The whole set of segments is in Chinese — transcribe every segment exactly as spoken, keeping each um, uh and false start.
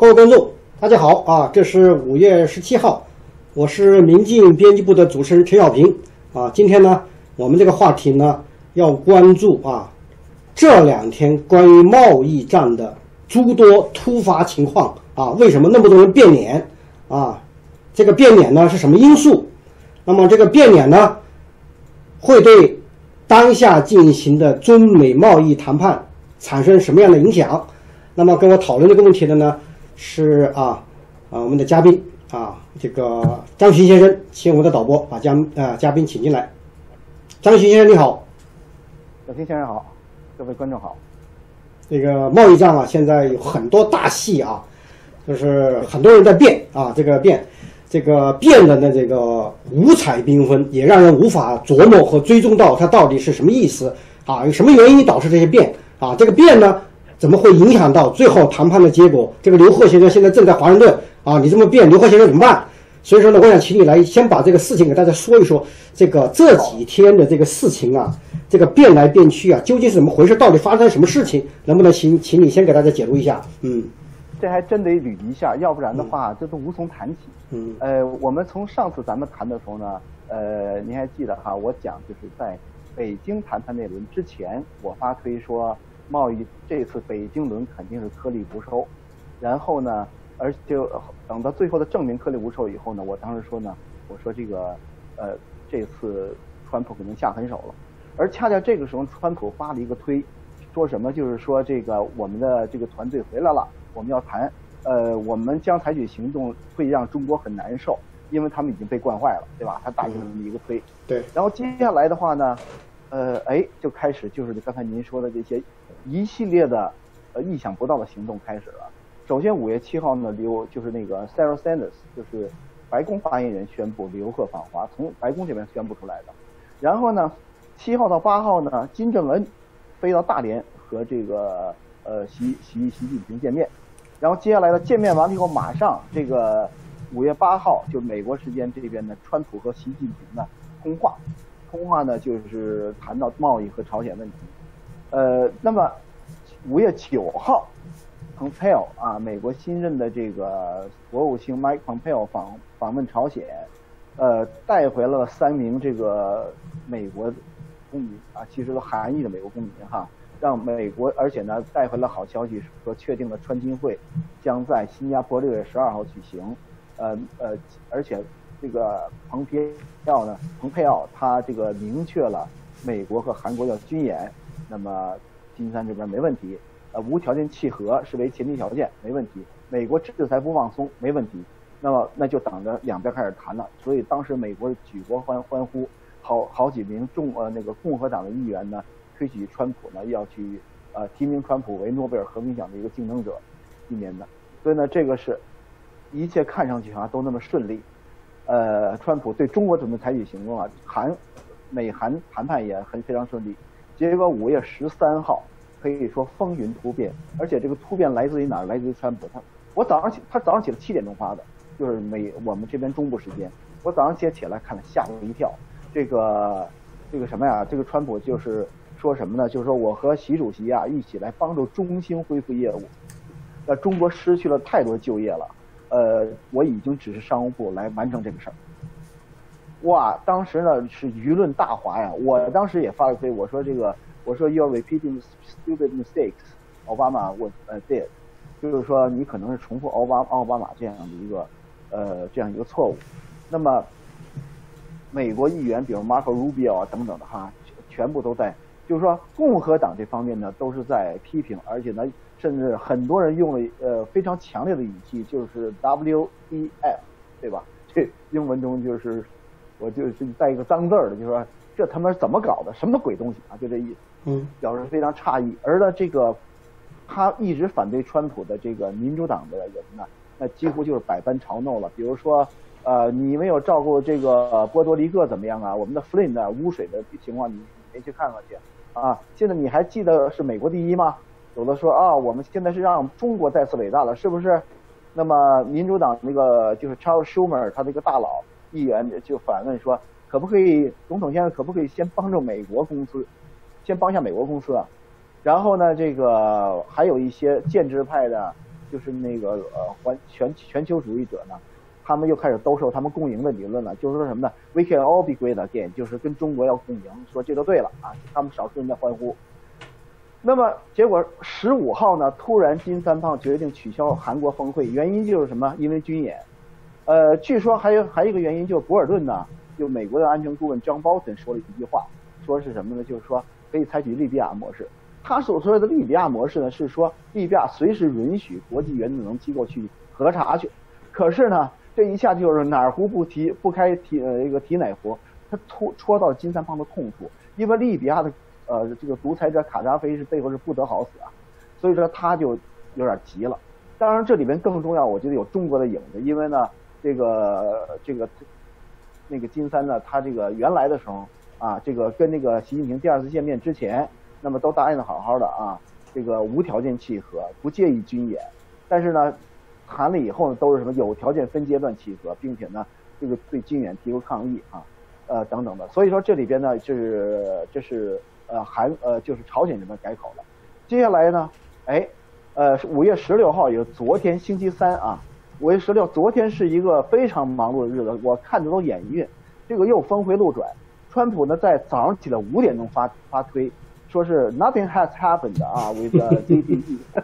各位观众，大家好啊！这是五月十七号，我是明镜编辑部的主持人陈小平啊。今天呢，我们这个话题呢，要关注啊这两天关于贸易战的诸多突发情况啊。为什么那么多人变脸啊？这个变脸呢是什么因素？那么这个变脸呢，会对当下进行的中美贸易谈判产生什么样的影响？那么跟我讨论这个问题的呢？是啊，啊，我们的嘉宾啊，这个张巡先生，请我们的导播把嘉呃嘉宾请进来。张巡先生你好。 小平先生好，各位观众好。 这个贸易战啊，现在有很多大戏啊，就是很多人在变啊，这个变，这个变的呢，这个五彩缤纷，也让人无法琢磨和追踪到它到底是什么意思啊，有什么原因导致这些变啊？这个变呢？怎么会影响到最后谈判的结果？这个刘鹤先生现在正在华盛顿啊，你这么变，刘鹤先生怎么办？所以说呢，我想请你来先把这个事情给大家说一说。这个这几天的这个事情啊，这个变来变去啊，究竟是怎么回事？到底发生什么事情？能不能请请你先给大家解读一下？嗯， 这还真得捋一下，要不然的话，嗯、这都无从谈起。嗯，呃，我们从上次咱们谈的时候呢，呃，您还记得哈？我讲就是在北京谈判那轮之前，我发推说。贸易这次北京轮肯定是颗粒无收，然后呢，而且等到最后的证明颗粒无收以后呢，我当时说呢，我说这个呃这次川普可能下狠手了，而恰恰这个时候川普发了一个推，说什么就是说这个我们的这个团队回来了，我们要谈，呃我们将采取行动会让中国很难受，因为他们已经被惯坏了，对吧？他打出这么一个推， 对， 然后接下来的话呢，呃哎就开始就是刚才您说的这些。一系列的呃意想不到的行动开始了。首先五月七号呢，刘就是那个 Sarah Sanders， 就是白宫发言人宣布刘鹤访华，从白宫这边宣布出来的。然后呢，七号到八号呢，金正恩飞到大连和这个呃习习习近平见面。然后接下来呢，见面完了以后，马上这个五月八号，就美国时间这边呢，川普和习近平呢通话，通话呢就是谈到贸易和朝鲜问题。呃，那么五月九号 ，Pompeo 啊，美国新任的这个国务卿 Mike Pompeo 访访问朝鲜，呃，带回了三名这个美国公民啊，其实都韩裔的美国公民哈，让美国，而且呢带回了好消息，说确定了川金会将在新加坡六月十二号举行，呃呃，而且这个蓬佩奥呢，蓬佩奥他这个明确了美国和韩国要军演。那么金三这边没问题，呃，无条件契合视为前提条件，没问题。美国制裁不放松，没问题。那么那就等着两边开始谈了。所以当时美国举国欢欢呼，好好几名众呃那个共和党的议员呢，推举川普呢要去呃提名川普为诺贝尔和平奖的一个竞争者，今年的。所以呢，这个是一切看上去啊都那么顺利。呃，川普对中国准备采取行动啊，韩美韩谈判也很非常顺利。结果五月十三号可以说风云突变，而且这个突变来自于哪儿？来自于川普。他我早上起，他早上起了七点钟发的，就是美我们这边中部时间。我早上起起来看了，吓我一跳。这个这个什么呀？这个川普就是说什么呢？就是说我和习主席啊一起来帮助中兴恢复业务。那中国失去了太多就业了，呃，我已经指示商务部来完成这个事儿。哇，当时呢是舆论大哗呀！我当时也发了推，我说这个，我说 you're repeating stupid mistakes， 奥巴马我呃 did， 就是说你可能是重复奥巴奥巴马这样的一个呃这样一个错误。那么美国议员，比如 Marco Rubio 啊等等的哈，全部都在，就是说共和党这方面呢都是在批评，而且呢甚至很多人用了呃非常强烈的语气，就是 W E F， 对吧？这英文中就是。我就是带一个脏字儿的，就说这他妈怎么搞的，什么鬼东西啊，就这意思。嗯，表示非常诧异。而呢，这个他一直反对川普的这个民主党的人呢，那几乎就是百般嘲弄了。比如说，呃，你没有照顾这个波多黎各怎么样啊？我们的 Flint 啊污水的情况你没去看看去啊？现在你还记得是美国第一吗？有的说啊，我们现在是让中国再次伟大了，是不是？那么民主党那个就是 Charles Schumer 他这个大佬。议员就反问说，可不可以，总统先生可不可以先帮助美国公司，先帮一下美国公司啊？然后呢，这个还有一些建制派的就是那个呃环全全球主义者呢，他们又开始兜售他们共赢的理论了，就是说什么呢 ？We can all be great again， 就是跟中国要共赢，说这就对了啊，他们少数人在欢呼。那么结果十五号呢，突然金三胖决定取消韩国峰会，原因就是什么？因为军演。呃，据说还有还有一个原因，就是博尔顿呢，就美国的安全顾问 John Bolton 说了一句话，说是什么呢？就是说可以采取利比亚模式。他所说的利比亚模式呢，是说利比亚随时允许国际原子能机构去核查去。可是呢，这一下就是哪壶不提不开提呃一个提哪壶，他戳戳到了金三胖的痛处，因为利比亚的呃这个独裁者卡扎菲是背后是不得好死啊，所以说他就有点急了。当然这里面更重要，我觉得有中国的影子，因为呢这个这个那个金三呢，他这个原来的时候啊，这个跟那个习近平第二次见面之前，那么都答应的好好的啊，这个无条件契合，不介意军演，但是呢谈了以后呢，都是什么有条件分阶段契合，并且呢这个对军演提出抗议啊，呃等等的，所以说这里边呢就是这是呃韩呃就是朝鲜这边改口了。接下来呢，哎呃五月十六号也是昨天星期三啊。五月十六，昨天是一个非常忙碌的日子，我看着都眼晕。这个又峰回路转，川普呢在早上起来五点钟发发推，说是 nothing has happened 啊 with the D P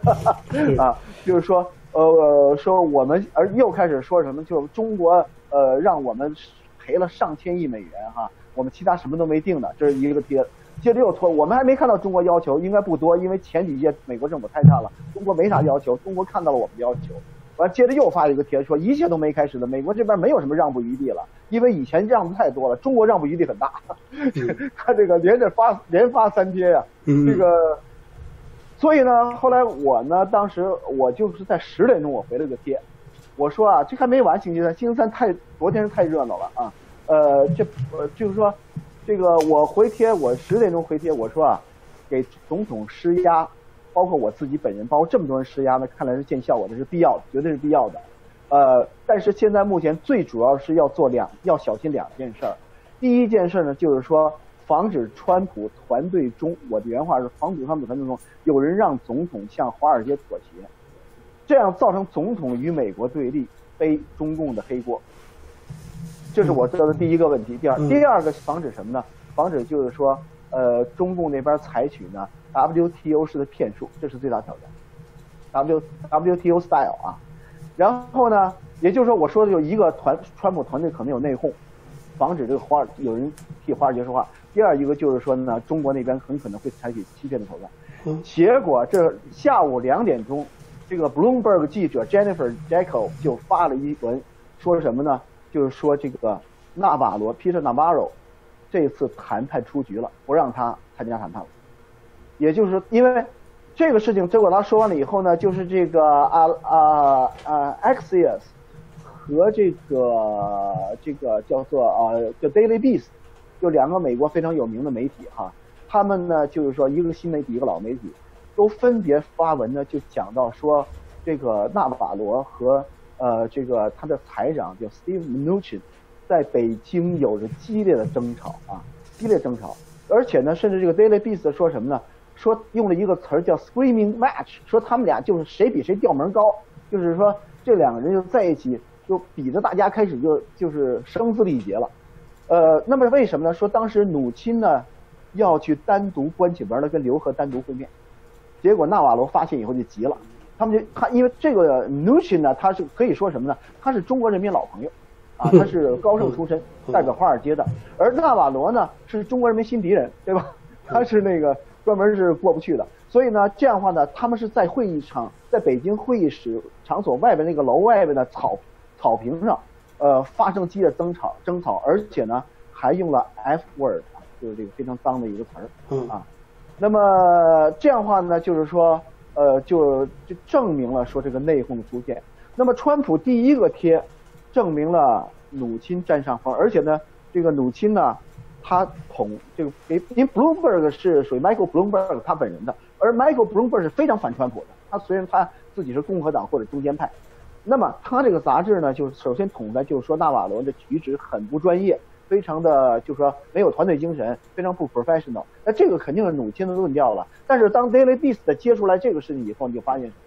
E 啊，就是说呃说我们而又开始说什么，就中国呃让我们赔了上千亿美元哈、啊，我们其他什么都没定呢，这是一个贴。接着又拖，我们还没看到中国要求，应该不多，因为前几届美国政府太差了，中国没啥要求，中国看到了我们的要求。完，接着又发一个帖说一切都没开始的，美国这边没有什么让步余地了，因为以前让步太多了，中国让步余地很大。他这个连着发连发三贴呀、啊，这个，所以呢，后来我呢，当时我就是在十点钟我回了个贴，我说啊，这还没完，星期三，星期三太昨天是太热闹了啊，呃，这呃就是说，这个我回贴，我十点钟回贴，我说啊，给总统施压。包括我自己本人，包括这么多人施压呢，看来是见效果的，是必要的，绝对是必要的。呃，但是现在目前最主要是要做两，要小心两件事儿。第一件事呢，就是说防止川普团队中，我的原话是防止川普团队中有人让总统向华尔街妥协，这样造成总统与美国对立，背中共的黑锅。这是我知道的第一个问题。第二，第二个防止什么呢？防止就是说，呃，中共那边采取呢。W T O 式的骗术，这是最大挑战。W W T O style 啊，然后呢，也就是说我说的有一个团川普团队可能有内讧，防止这个华尔有人替华尔街说话。第二一个就是说呢，中国那边很可能会采取欺骗的手段。结果这下午两点钟，这个 Bloomberg 记者 Jennifer Jacko 就发了一文，说什么呢？就是说这个纳瓦罗 Peter Navarro 这次谈判出局了，不让他参加谈判了。也就是说，因为这个事情，结果他说完了以后呢，就是这个啊啊啊 Axios 和这个这个叫做啊叫 Daily Beast， 就两个美国非常有名的媒体哈，他们呢就是说一个新媒体一个老媒体，都分别发文呢就讲到说这个纳瓦罗和呃这个他的财长叫 Steve Mnuchin 在北京有着激烈的争吵啊，激烈争吵，而且呢，甚至这个 Daily Beast 说什么呢？说用了一个词儿叫 screaming match， 说他们俩就是谁比谁调门高，就是说这两个人就在一起，就比着大家开始就就是声嘶力竭了。呃，那么为什么呢？说当时努钦呢要去单独关起门来跟刘鹤单独会面，结果纳瓦罗发现以后就急了，他们就他因为这个努钦呢，他是可以说什么呢？他是中国人民老朋友。啊，他是高盛出身，代表华尔街的，而纳瓦罗呢是中国人民新敌人，对吧？他是那个专门是过不去的，所以呢，这样的话呢，他们是在会议场，在北京会议室场所外边那个楼外边的草草坪上，呃，发生激烈争吵争吵，而且呢还用了 F word， 就是这个非常脏的一个词儿啊。那么这样的话呢，就是说，呃，就就证明了说这个内讧的出现。那么川普第一个贴。证明了努钦占上风，而且呢，这个努钦呢，他统这个，因为 Bloomberg 是属于 Michael Bloomberg 他本人的，而 Michael Bloomberg 是非常反川普的。他虽然他自己是共和党或者中间派，那么他这个杂志呢，就是首先统的就是说纳瓦罗的举止很不专业，非常的就是说没有团队精神，非常不 professional。那这个肯定是努钦的论调了。但是当 Daily Beast 接出来这个事情以后，你就发现什么呢？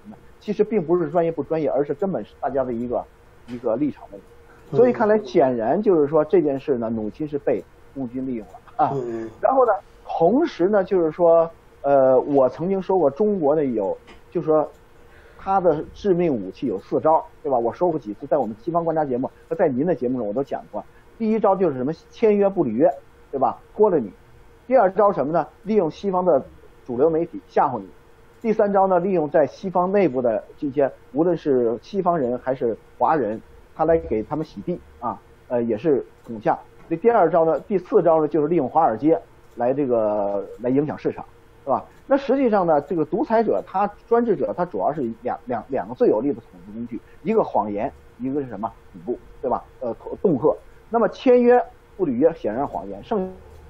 其实并不是专业不专业，而是根本是大家的一个一个立场问题。所以看来显然就是说这件事呢，努钦是被共军利用了啊。然后呢，同时呢，就是说，呃，我曾经说过，中国呢有，就是说，它的致命武器有四招，对吧？我说过几次，在我们西方观察节目和在您的节目中我都讲过。第一招就是什么？签约不履约，对吧？拖了你。第二招什么呢？利用西方的主流媒体吓唬你。第三招呢，利用在西方内部的这些，无论是西方人还是华人，他来给他们洗地啊，呃，也是恐吓。这第二招呢，第四招呢，就是利用华尔街来这个来影响市场，是吧？那实际上呢，这个独裁者他专制者他主要是两两两个最有力的统治工具，一个谎言，一个是什么恐怖，对吧？呃，恫吓。那么签约不履约显然谎言，剩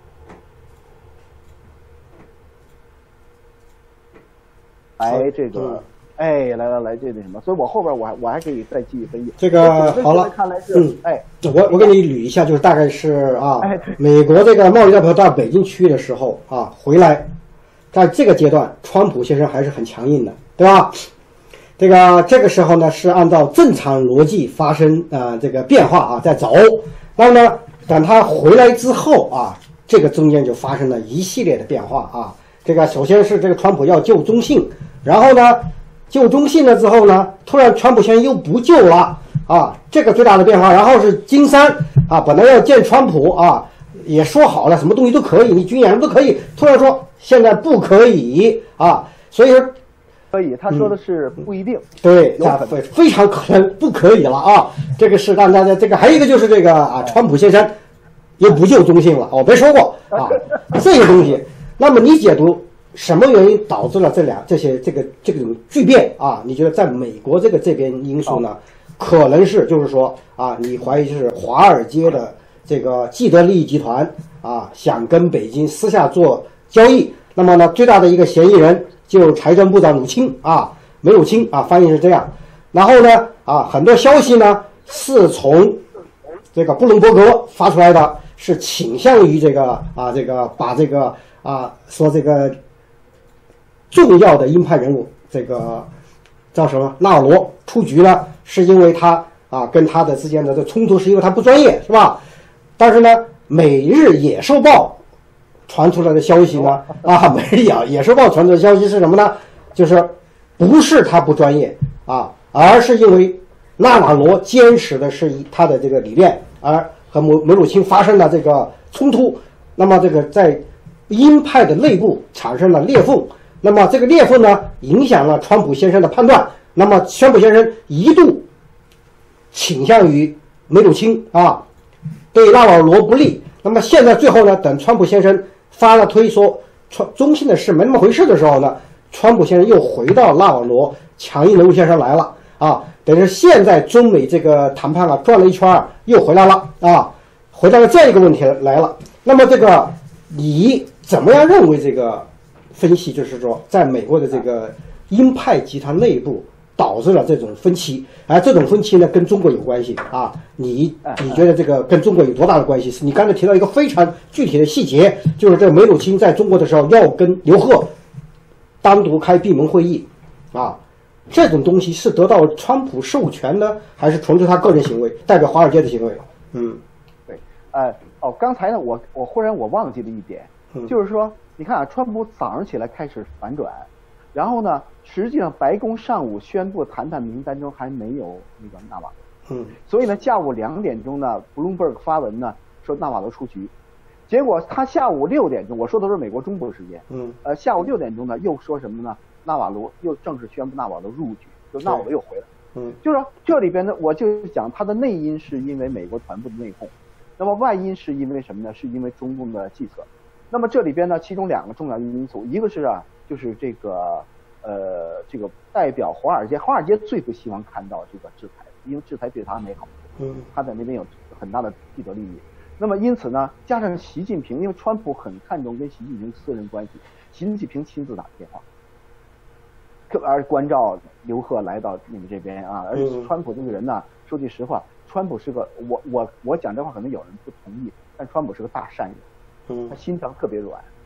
来这个，哎，来来来，这那什么，所以我后边我还我还可以再继续分析。 这个好了， 看来是， 嗯， 哎， 我我给你捋一下，就是大概是啊， 哎、 美国这个贸易代表到北京区域的时候啊，回来，在这个阶段，川普先生还是很强硬的，对吧？这个这个时候呢，是按照正常逻辑发生啊、呃、这个变化啊在走，那么呢，等他回来之后啊，这个中间就发生了一系列的变化啊。这个首先是这个川普要救中信。然后呢，救中信了之后呢，突然川普先生又不救了啊，这个最大的变化。然后是金山啊，本来要见川普啊，也说好了什么东西都可以，你军演都可以，突然说现在不可以啊，所以说可以，他说的是不一定， 嗯、对，那非非常可能不可以了啊，这个是让大家这个还有一个就是这个啊，川普先生又不救中信了，我没说过啊，这个东西，那么你解读。什么原因导致了这两这些这个这种巨变啊？你觉得在美国这个这边因素呢，可能是就是说啊，你怀疑是华尔街的这个既得利益集团啊，想跟北京私下做交易。那么呢，最大的一个嫌疑人就是财政部长鲁钦啊，梅鲁钦啊，翻译是这样。然后呢啊，很多消息呢是从这个布伦伯格发出来的，是倾向于这个啊这个把这个啊说这个。重要的鹰派人物，这个叫什么纳瓦罗出局呢？是因为他啊跟他的之间的这冲突，是因为他不专业，是吧？但是呢，《每日野兽报》传出来的消息呢，啊，《每日野野兽报》传出的消息是什么呢？就是不是他不专业啊，而是因为纳瓦罗坚持的是他的这个理念，而和梅梅鲁钦发生了这个冲突，那么这个在鹰派的内部产生了裂缝。那么这个裂缝呢，影响了川普先生的判断。那么川普先生一度倾向于梅鲁钦啊，对纳瓦罗不利。那么现在最后呢，等川普先生发了推说川中信的事没那么回事的时候呢，川普先生又回到纳瓦罗强硬的路线上来了啊。等于现在中美这个谈判啊转了一圈又回来了啊，回到了这样一个问题来了。那么这个你怎么样认为这个？分析就是说，在美国的这个鹰派集团内部导致了这种分歧，而这种分歧呢跟中国有关系啊。你你觉得这个跟中国有多大的关系？是你刚才提到一个非常具体的细节，就是这个梅鲁钦在中国的时候要跟刘鹤单独开闭门会议啊，这种东西是得到川普授权呢，还是纯粹他个人行为，代表华尔街的行为？嗯， 对，呃，哦，刚才呢，我我忽然我忘记了一点， 嗯、 就是说。你看啊，川普早上起来开始反转，然后呢，实际上白宫上午宣布谈判名单中还没有那个纳瓦罗， 嗯， 所以呢，下午两点钟呢 ，Bloomberg 发文呢说纳瓦罗出局，结果他下午六点钟，我说的是美国中部时间， 嗯， 呃，下午六点钟呢又说什么呢？纳瓦罗又正式宣布纳瓦罗入局，就纳瓦罗又回来， 嗯， 就是说这里边呢，我就讲它的内因是因为美国团部的内讧，那么外因是因为什么呢？是因为中共的计策。那么这里边呢，其中两个重要因素，一个是啊，就是这个呃，这个代表华尔街，华尔街最不希望看到这个制裁，因为制裁对他没好处， 嗯， 他在那边有很大的既得利益。那么因此呢，加上习近平，因为川普很看重跟习近平私人关系，习近平亲自打电话，而关照刘鹤来到你们这边啊，而且川普这个人呢，说句实话，川普是个我我我讲这话可能有人不同意，但川普是个大善人。他心肠特别软，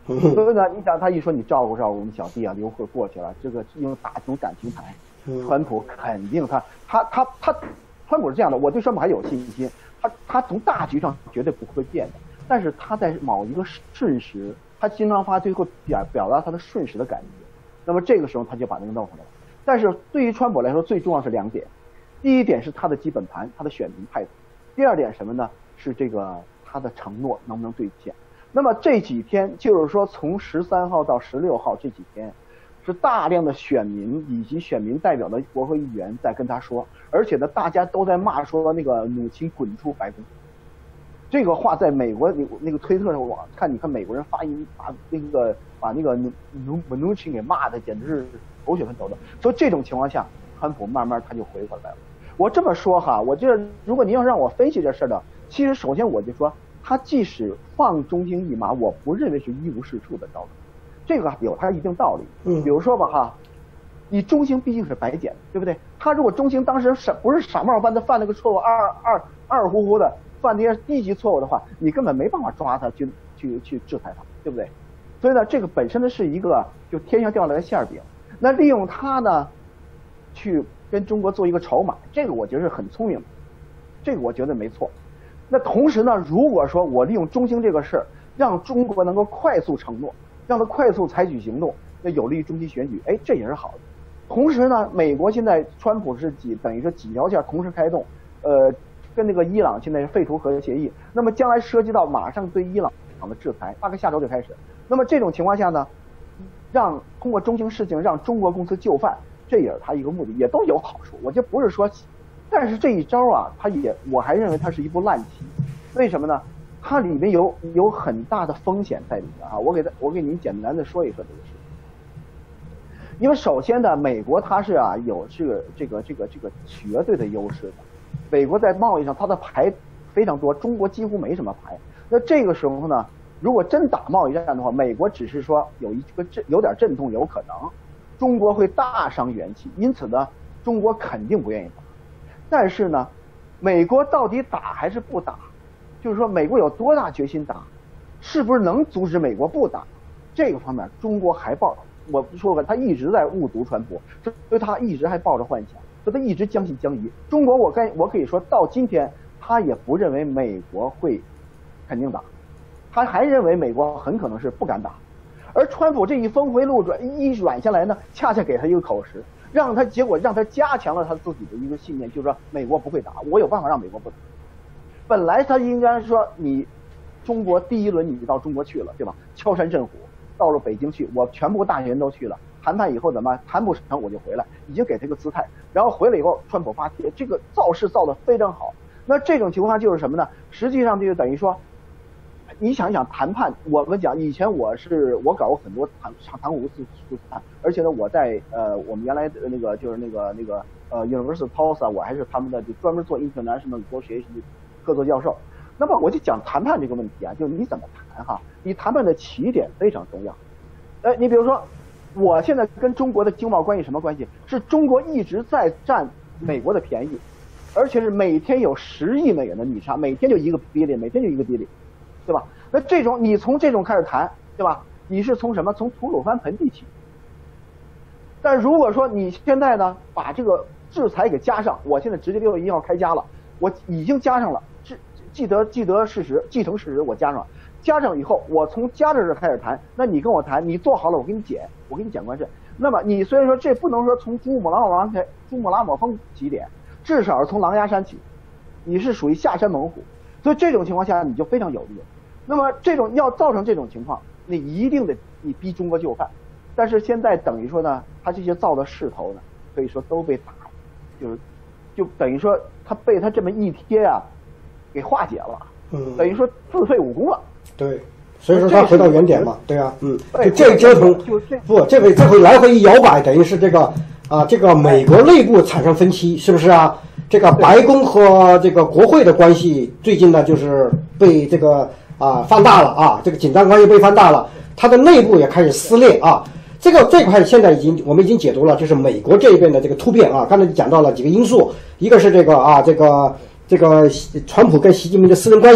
所以呢，你想他一说你照顾照顾我们小弟啊，刘贺过去了，这个因为打这种感情牌，川普肯定他他他他，川普是这样的，我对川普还有信心，他他从大局上绝对不会变的，但是他在某一个瞬时，他经常发最后表表达他的瞬时的感觉，那么这个时候他就把那个弄回来了。但是对于川普来说，最重要是两点，第一点是他的基本盘，他的选民态度，第二点什么呢？是这个他的承诺能不能兑现。那么这几天就是说，从十三号到十六号这几天，是大量的选民以及选民代表的国会议员在跟他说，而且呢，大家都在骂说那个母亲滚出白宫。这个话在美国那那个推特上，我看你看美国人发音把那个把那个努努努钦给骂的简直是狗血喷头的。所以这种情况下，川普慢慢他就回过来了。我这么说哈，我这如果您要让我分析这事儿呢，其实首先我就说，他即使放中兴一马，我不认为是一无是处的招数，这个有他一定道理。嗯，比如说吧哈，你中兴毕竟是白捡，对不对？他如果中兴当时傻不是傻帽般的犯了个错误，二二二乎乎的犯这些低级错误的话，你根本没办法抓他去去去制裁他，对不对？所以呢，这个本身呢是一个就天上掉来的馅饼，那利用他呢去跟中国做一个筹码，这个我觉得是很聪明的，这个我觉得没错。那同时呢，如果说我利用中兴这个事儿，让中国能够快速承诺，让他快速采取行动，那有利于中期选举，哎，这也是好的。同时呢，美国现在川普是几等于说几条线同时开动，呃，跟那个伊朗现在是废除核协议，那么将来涉及到马上对伊朗的制裁，大概下周就开始。那么这种情况下呢，让通过中兴事情让中国公司就范，这也是他一个目的，也都有好处。我就不是说。但是这一招啊，它也我还认为它是一步烂棋，为什么呢？它里面有有很大的风险在里面啊！我给他我给您简单的说一说这个事情。因为首先呢，美国它是啊有这个这个这个这个绝对的优势的，美国在贸易上它的牌非常多，中国几乎没什么牌。那这个时候呢，如果真打贸易战的话，美国只是说有一个震有点震动有可能，中国会大伤元气，因此呢，中国肯定不愿意打。但是呢，美国到底打还是不打？就是说，美国有多大决心打？是不是能阻止美国不打？这个方面，中国还抱，我说过，他一直在误读川普，所以他一直还抱着幻想，所以他一直将信将疑。中国，我该我可以说到今天，他也不认为美国会肯定打，他还认为美国很可能是不敢打。而川普这一峰回路转一软下来呢，恰恰给他一个口实。让他结果让他加强了他自己的一个信念，就是说美国不会打，我有办法让美国不打。本来他应该说你中国第一轮你到中国去了，对吧？敲山震虎，到了北京去，我全部大员都去了，谈判以后怎么谈不成我就回来，已经给他个姿态。然后回来以后，川普发帖，这个造势造得非常好。那这种情况下就是什么呢？实际上就等于说。你想想谈判，我们讲以前我是我搞过很多谈谈过无数次谈，而且呢我在呃我们原来的那个就是那个那个呃 University Tulsa， 我还是他们的就专门做 international negotiation 的客座教授。那么我就讲谈判这个问题啊，就是你怎么谈哈？你谈判的起点非常重要。呃，你比如说，我现在跟中国的经贸关系什么关系？是中国一直在占美国的便宜，而且是每天有十亿美元的逆差，每天就一个 billion， 每天就一个 billion。对吧？那这种你从这种开始谈，对吧？你是从什么？从吐鲁番盆地起。但如果说你现在呢，把这个制裁给加上，我现在直接六月一号开加了，我已经加上了，记记得记得事实，继承事实，我加上了。加上以后，我从加这儿开始谈，那你跟我谈，你做好了，我给你减，我给你减关税。那么你虽然说这不能说从珠穆朗玛峰珠穆朗玛峰起点，至少是从狼牙山起，你是属于下山猛虎，所以这种情况下你就非常有利。那么这种要造成这种情况，你一定得你逼中国就范。但是现在等于说呢，他这些造的势头呢，可以说都被打，就是就等于说他被他这么一贴啊，给化解了，嗯，等于说自废武功了。 对，所以说他回到原点嘛，对啊，嗯，就这折腾，不，这回这回来回一摇摆，等于是这个啊，这个美国内部产生分歧，是不是啊？这个白宫和这个国会的关系最近呢，就是被这个。啊，放大了啊！这个紧张关系被放大了，它的内部也开始撕裂啊。这个这块现在已经我们已经解读了，就是美国这边的这个突变啊。刚才讲到了几个因素，一个是这个啊，这个这个川普跟习近平的私人关系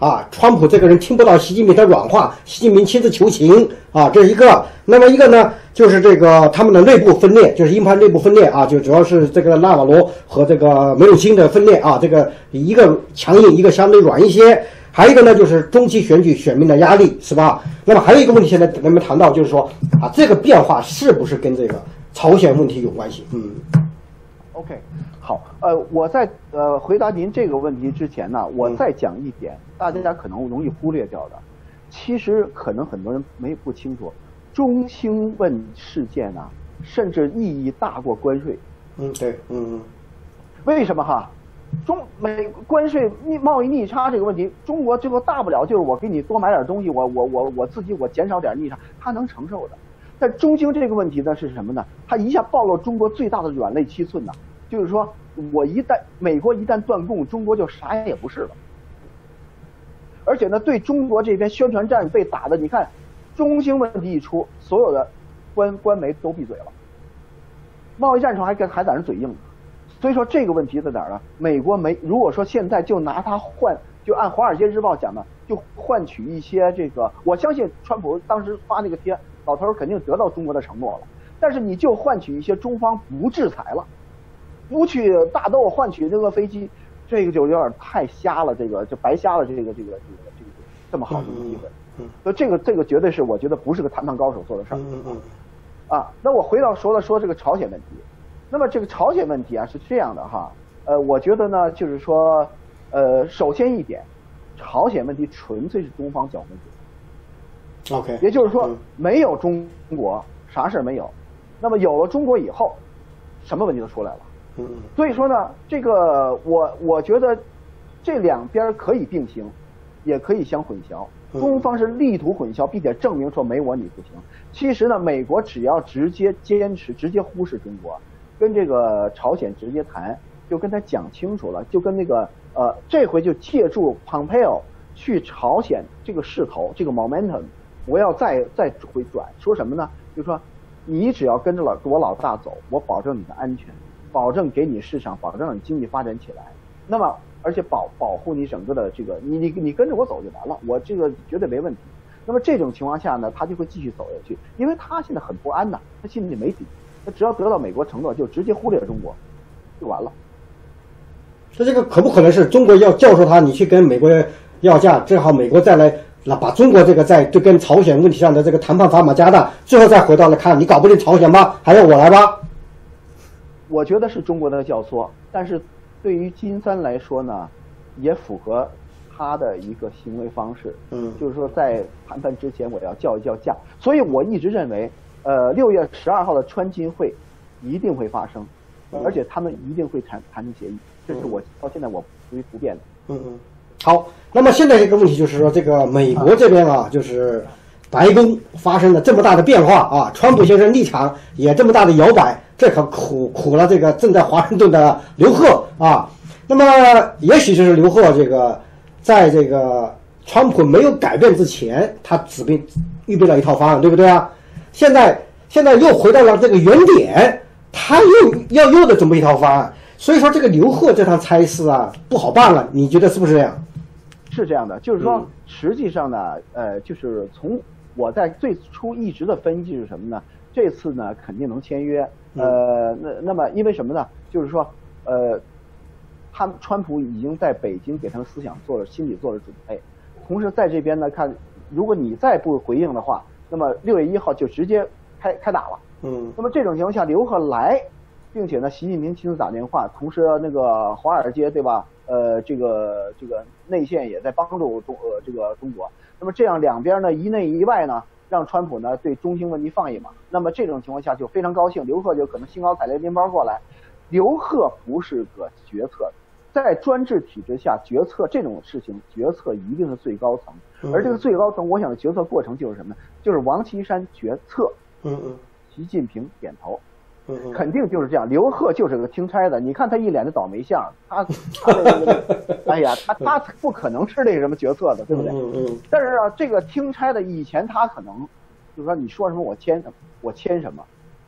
啊，川普这个人听不到习近平的软话，习近平亲自求情啊，这是一个。那么一个呢，就是这个他们的内部分裂，就是鹰派内部分裂啊，就主要是这个纳瓦罗和这个梅鲁钦的分裂啊，这个一个强硬，一个相对软一些。还有一个呢，就是中期选举选民的压力，是吧？那么还有一个问题，现在能不能谈到，就是说啊，这个变化是不是跟这个朝鲜问题有关系？嗯 ，OK。好，呃，我在呃回答您这个问题之前呢，我再讲一点，大家可能容易忽略掉的，其实可能很多人没不清楚，中兴问事件呢，甚至意义大过关税。 嗯，对，嗯嗯， 为什么哈？中美关税逆贸易逆差这个问题，中国最后大不了就是我给你多买点东西，我我我我自己我减少点逆差，他能承受的。但中兴这个问题呢是什么呢？它一下暴露中国最大的软肋七寸呐。就是说，我一旦美国一旦断供，中国就啥也不是了。而且呢，对中国这边宣传战被打的，你看，中兴问题一出，所有的官官媒都闭嘴了，贸易战上还跟还在那嘴硬。所以说这个问题在哪儿呢？美国没如果说现在就拿它换，就按《华尔街日报》讲的，就换取一些这个，我相信川普当时发那个贴，老头肯定得到中国的承诺了。但是你就换取一些中方不制裁了。不去大豆换取这个飞机，这个就有点太瞎了，这个就白瞎了这个这个这个这个这么好的机会。嗯，所以这个这个绝对是我觉得不是个谈判高手做的事儿。嗯嗯。啊，那我回到说了说这个朝鲜问题，那么这个朝鲜问题啊是这样的哈，呃，我觉得呢就是说，呃，首先一点，朝鲜问题纯粹是中方搅和者。 OK。 也就是说，没有中国啥事儿没有，那么有了中国以后，什么问题都出来了。 嗯， 所以说呢，这个我我觉得这两边可以并行，也可以相混淆。中方是力图混淆，并且证明说没我你不行。其实呢，美国只要直接坚持、直接忽视中国，跟这个朝鲜直接谈，就跟他讲清楚了，就跟那个呃，这回就借助 Pompeo 去朝鲜这个势头，这个 momentum， 我要再再回转，说什么呢？就说你只要跟着老我老大走，我保证你的安全。保证给你市场，保证让你经济发展起来，那么而且保保护你整个的这个，你你你跟着我走就完了，我这个绝对没问题。那么这种情况下呢，他就会继续走下去，因为他现在很不安呐，他心里没底，他只要得到美国承诺，就直接忽略中国，就完了。 那这个可不可能是中国要教授他，你去跟美国要价，正好美国再来那把中国这个在就跟朝鲜问题上的这个谈判砝码加大，最后再回到来看你搞不定朝鲜吧，还要我来吧？ 我觉得是中国的教唆，但是对于金三来说呢，也符合他的一个行为方式。嗯，就是说在谈判之前我要叫一叫价，所以我一直认为，呃，六月十二号的川金会一定会发生，而且他们一定会谈谈成协议，这是我到现在我属于不变的。 嗯嗯。好，那么现在一个问题就是说，这个美国这边啊，就是白宫发生了这么大的变化啊，川普先生立场也这么大的摇摆。这可苦苦了这个正在华盛顿的刘鹤啊，那么也许就是刘鹤这个在这个川普没有改变之前，他指定预备了一套方案，对不对啊？现在现在又回到了这个原点，他又要又的准备一套方案，所以说这个刘鹤这趟差事啊不好办了，你觉得是不是这样？ 是这样的，就是说实际上呢，呃，就是从我在最初一直的分析是什么呢？这次呢肯定能签约。呃，那那么因为什么呢？就是说，呃，他们川普已经在北京给他们思想做了心理做了准备，同时在这边呢看，如果你再不回应的话，那么六月一号就直接开开打了。嗯，那么这种情况下，刘鹤来，并且呢，习近平亲自打电话，同时那个华尔街对吧？呃，这个这个内线也在帮助中呃这个中国。那么这样两边呢一内一外呢。让川普呢对中兴问题放一马，那么这种情况下就非常高兴，刘鹤就可能兴高采烈拎包过来。刘鹤不是个决策，在专制体制下决策这种事情，决策一定是最高层，而这个最高层，我想的决策过程就是什么呢？就是王岐山决策，嗯嗯，习近平点头，嗯嗯，肯定就是这样。刘鹤就是个听差的，你看他一脸的倒霉相，他他那个，哎呀，他他不可能是那个什么决策的，对不对？嗯嗯。但是啊，这个听差的以前他可能，就是说你说什么我签什么，我签什么，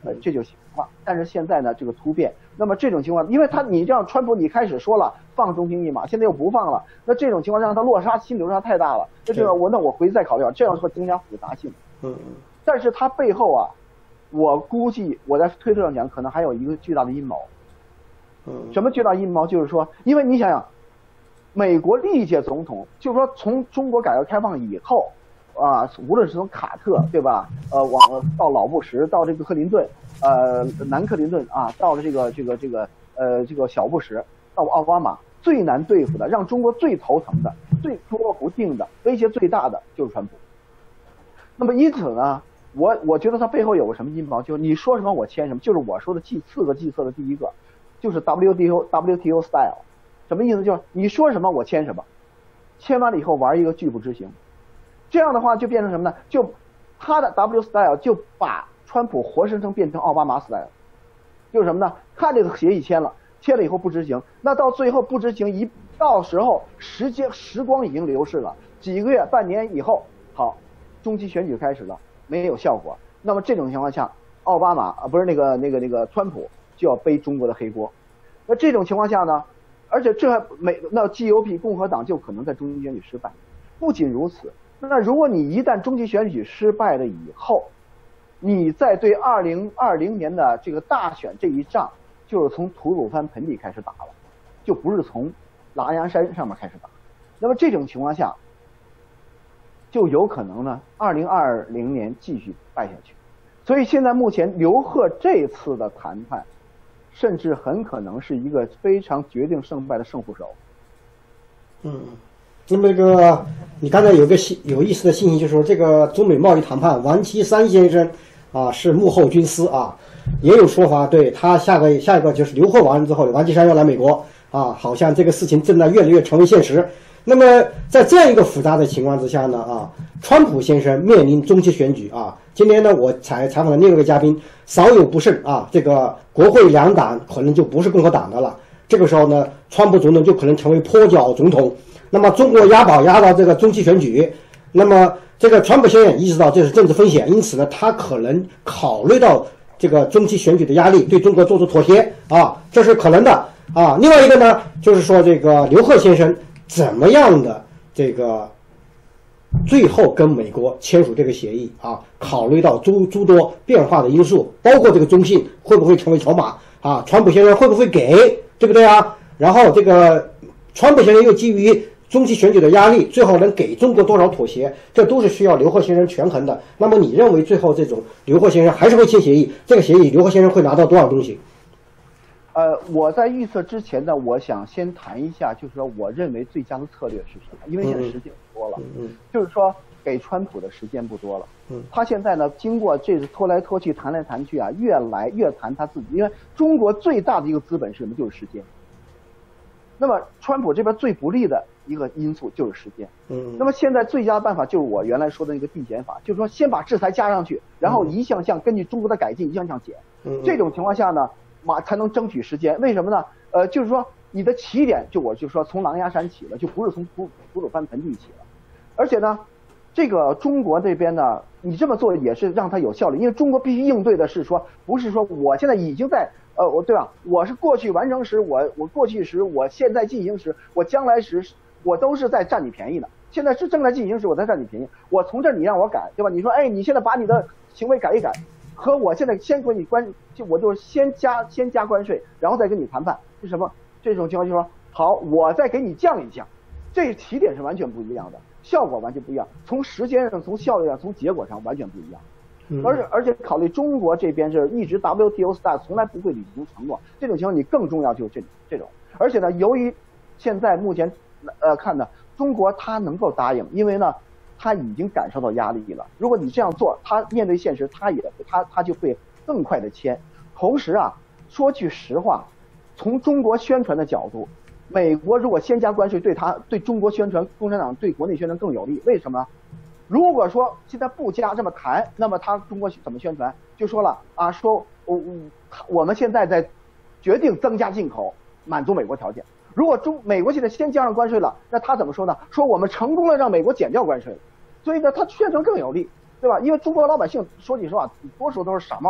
呃，这就行了。但是现在呢，这个突变，那么这种情况，因为他你这样川普，你开始说了放中性密码，现在又不放了，那这种情况让他落差心理落差太大了。那这个我那我回去再考虑，这样会增加复杂性。 嗯嗯。 但是它背后啊，我估计我在推特上讲，可能还有一个巨大的阴谋。 嗯。什么巨大阴谋？就是说，因为你想想，美国历届总统，就是说从中国改革开放以后。啊，无论是从卡特对吧，呃，往到老布什，到这个克林顿，呃，南克林顿啊，到了这个这个这个呃这个小布什，到奥巴马，最难对付的，让中国最头疼的、最捉不定的、威胁最大的就是川普。那么因此呢，我我觉得他背后有个什么阴谋，就是你说什么我签什么，就是我说的计四个计策的第一个，就是 W T O W T O style， 什么意思？就是你说什么我签什么，签完了以后玩一个拒不执行。这样的话就变成什么呢？就他的 W style 就把川普活生生变成奥巴马 style， 就是什么呢？他这个协议签了，签了以后不执行，那到最后不执行，一到时候时间时光已经流逝了，几个月、半年以后，好，中期选举开始了，没有效果。那么这种情况下，奥巴马啊不是那个那个那个川普就要背中国的黑锅。那这种情况下呢，而且这还美那 G O P 共和党就可能在中期选举失败。不仅如此。那如果你一旦中期选举失败了以后，你再对二零二零年的这个大选这一仗，就是从吐鲁番盆地开始打了，就不是从狼牙山上面开始打。那么这种情况下，就有可能呢，二零二零年继续败下去。所以现在目前刘鹤这次的谈判，甚至很可能是一个非常决定胜败的胜负手。 嗯。那么这个，你刚才有个有意思的信息，就是说这个中美贸易谈判，王岐山先生啊是幕后军师啊，也有说法，对他下个下一个就是刘鹤完了之后，王岐山要来美国啊，好像这个事情正在越来越成为现实。那么在这样一个复杂的情况之下呢，啊，川普先生面临中期选举啊，今天呢我采采访的另一个嘉宾，稍有不慎啊，这个国会两党可能就不是共和党的了，这个时候呢，川普总统就可能成为跛脚总统。那么中国押宝押到这个中期选举，那么这个川普先生意识到这是政治风险，因此呢，他可能考虑到这个中期选举的压力，对中国做出妥协啊，这是可能的啊。另外一个呢，就是说这个刘鹤先生怎么样的这个最后跟美国签署这个协议啊，考虑到诸诸多变化的因素，包括这个中性会不会成为筹码啊，川普先生会不会给，对不对啊？然后这个川普先生又基于中期选举的压力，最后能给中国多少妥协，这都是需要刘鹤先生权衡的。那么你认为最后这种刘鹤先生还是会签协议？这个协议刘鹤先生会拿到多少东西？ 呃，我在预测之前呢，我想先谈一下，就是说我认为最佳的策略是什么？因为现在时间不多了， 嗯， 就是说给川普的时间不多了。嗯，他现在呢，经过这次拖来拖去、谈来谈去啊，越来越谈他自己，因为中国最大的一个资本是什么？就是时间。那么川普这边最不利的一个因素就是时间。嗯，那么现在最佳的办法就是我原来说的那个递减法，就是说先把制裁加上去，然后一项项根据中国的改进一项项减。嗯，这种情况下呢，马才能争取时间。为什么呢？呃，就是说你的起点就我就说从狼牙山起了，就不是从吐吐鲁番盆地起了。而且呢，这个中国这边呢，你这么做也是让它有效率，因为中国必须应对的是说，不是说我现在已经在。呃，我对吧？我是过去完成时，我我过去时，我现在进行时，我将来时，我都是在占你便宜的。现在是正在进行时，我在占你便宜。我从这儿你让我改，对吧？你说，哎，你现在把你的行为改一改，和我现在先给你关，就我就是先加先加关税，然后再跟你谈判，是什么？这种情况就是说，好，我再给你降一降，这起点是完全不一样的，效果完全不一样，从时间上、从效率上、从结果上完全不一样。而且而且考虑中国这边是一直 W T O style 从来不会履行承诺，这种情况你更重要就是这这种。而且呢，由于现在目前呃看呢，中国他能够答应，因为呢他已经感受到压力了。如果你这样做，他面对现实，他也他他就会更快的签。同时啊，说句实话，从中国宣传的角度，美国如果先加关税，对他对中国宣传，共产党对国内宣传更有利。为什么？如果说现在不加这么谈，那么他中国怎么宣传？就说了啊，说我我们现在在决定增加进口，满足美国条件。如果中美国现在先加上关税了，那他怎么说呢？说我们成功了让美国减掉关税，所以呢，他宣传更有利，对吧？因为中国老百姓说句实话，多数都是傻帽，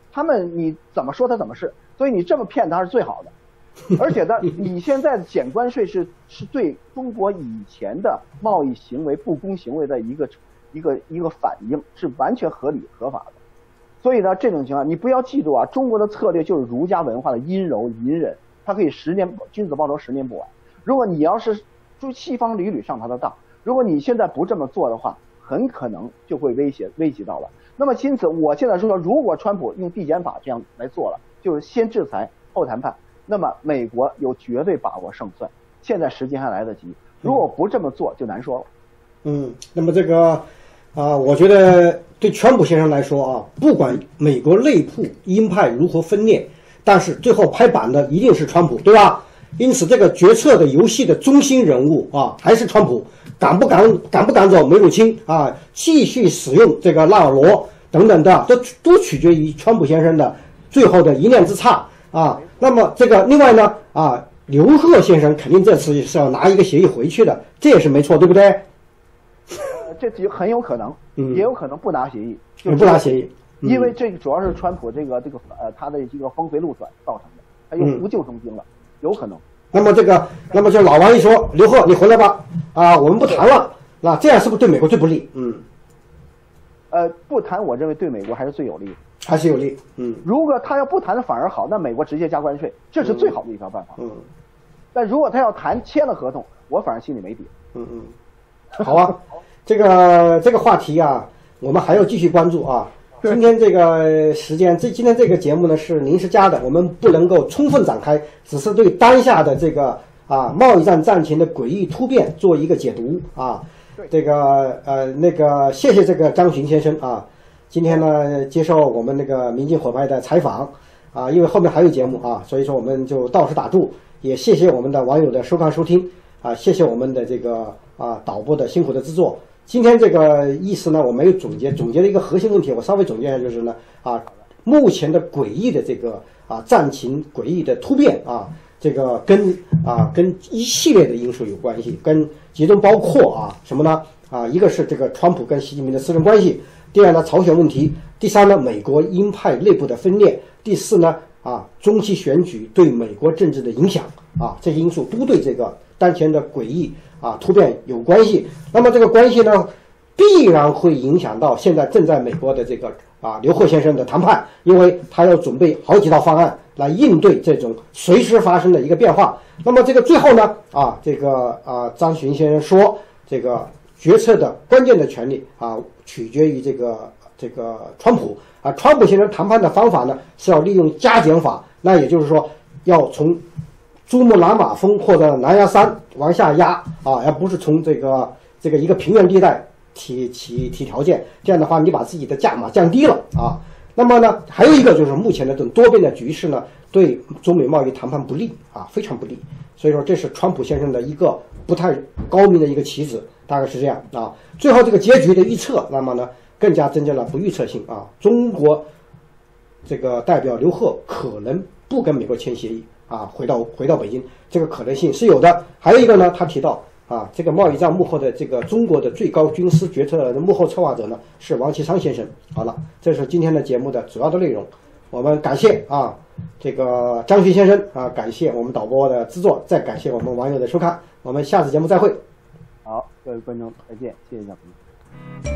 他们你怎么说他怎么是，所以你这么骗他是最好的。而且呢，你现在减关税是是对中国以前的贸易行为不公行为的一个一个一个反应，是完全合理合法的。所以呢，这种情况你不要记住啊，中国的策略就是儒家文化的阴柔隐忍，它可以十年君子报仇十年不晚。如果你要是就西方屡屡上他的当，如果你现在不这么做的话，很可能就会威胁危及到了。那么因此，我现在说，如果川普用递减法这样来做了，就是先制裁后谈判。那么美国有绝对把握胜算，现在时间还来得及。如果不这么做，就难说了。 嗯，那么这个啊、呃，我觉得对川普先生来说啊，不管美国内部鹰派如何分裂，但是最后拍板的一定是川普，对吧？因此，这个决策的游戏的中心人物啊，还是川普。敢不敢敢不敢走梅鲁钦啊？继续使用这个纳尔罗等等的，都都取决于川普先生的最后的一念之差啊。那么这个另外呢啊，刘鹤先生肯定这次是要拿一个协议回去的，这也是没错，对不对？ 呃，这就很有可能， 嗯， 也有可能不拿协议， 就不拿协议， 嗯、因为这个主要是川普这个这个呃他的一个峰回路转造成的，他又无救中兵了，嗯、有可能。 那么这个，那么就老王一说，刘鹤你回来吧，啊，我们不谈了，那这样是不是对美国最不利？嗯， 呃，不谈，我认为对美国还是最有利的， 还是有利。嗯， 如果他要不谈反而好，那美国直接加关税，这是最好的一条办法。 嗯， 但如果他要谈签了合同，我反而心里没底。 嗯嗯，好啊，这个这个话题啊，我们还要继续关注啊。今天这个时间，这今天这个节目呢是临时加的，我们不能够充分展开，只是对当下的这个啊贸易战战情的诡异突变做一个解读啊。这个呃那个谢谢这个张巡先生啊，今天呢接受我们那个民进火派的采访啊，因为后面还有节目啊，所以说我们就到此打住，也谢谢我们的网友的收看收听啊，谢谢我们的这个啊导播的辛苦的制作。今天这个意思呢，我没有总结，总结的一个核心问题，我稍微总结一下，就是呢，啊，目前的诡异的这个啊战情诡异的突变啊，这个跟啊跟一系列的因素有关系，跟其中包括啊什么呢？啊，一个是这个川普跟习近平的私人关系，第二呢朝鲜问题，第三呢美国鹰派内部的分裂，第四呢啊中期选举对美国政治的影响啊，这些因素都对这个当前的诡异啊突变有关系。那么这个关系呢，必然会影响到现在正在美国的这个啊刘鹤先生的谈判，因为他要准备好几套方案来应对这种随时发生的一个变化。那么这个最后呢啊这个啊张巡先生说，这个决策的关键的权利啊取决于这个这个川普啊，川普先生谈判的方法呢是要利用加减法，那也就是说要从珠穆朗玛峰或者南亚山往下压啊，而不是从这个这个一个平原地带提提提条件，这样的话你把自己的价码降低了啊。那么呢，还有一个就是目前的这种多变的局势呢，对中美贸易谈判不利啊，非常不利。所以说这是川普先生的一个不太高明的一个棋子，大概是这样啊。最后这个结局的预测，那么呢更加增加了不预测性啊。中国这个代表刘鹤可能不跟美国签协议啊，回到回到北京，这个可能性是有的。还有一个呢，他提到啊，这个贸易战幕后的这个中国的最高军事决策的幕后策划者呢是王岐山先生。好了，这是今天的节目的主要的内容。我们感谢啊这个张巡先生啊，感谢我们导播的制作，再感谢我们网友的收看。我们下次节目再会。 好，各位观众再见，谢谢小平。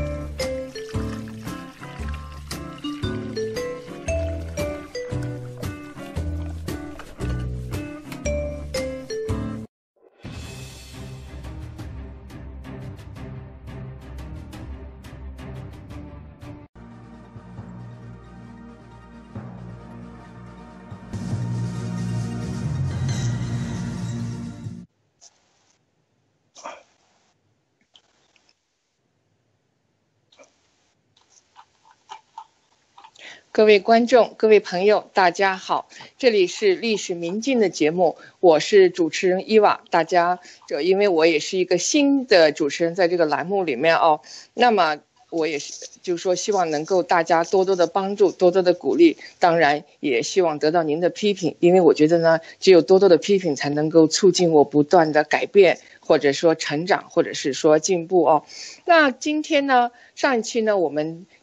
各位观众、各位朋友，大家好，这里是历史民进的节目，我是主持人伊娃。大家，这因为我也是一个新的主持人，在这个栏目里面哦，那么我也是，就是说希望能够大家多多的帮助，多多的鼓励，当然也希望得到您的批评，因为我觉得呢，只有多多的批评才能够促进我不断的改变，或者说成长，或者是说进步哦。那今天呢，上一期呢，我们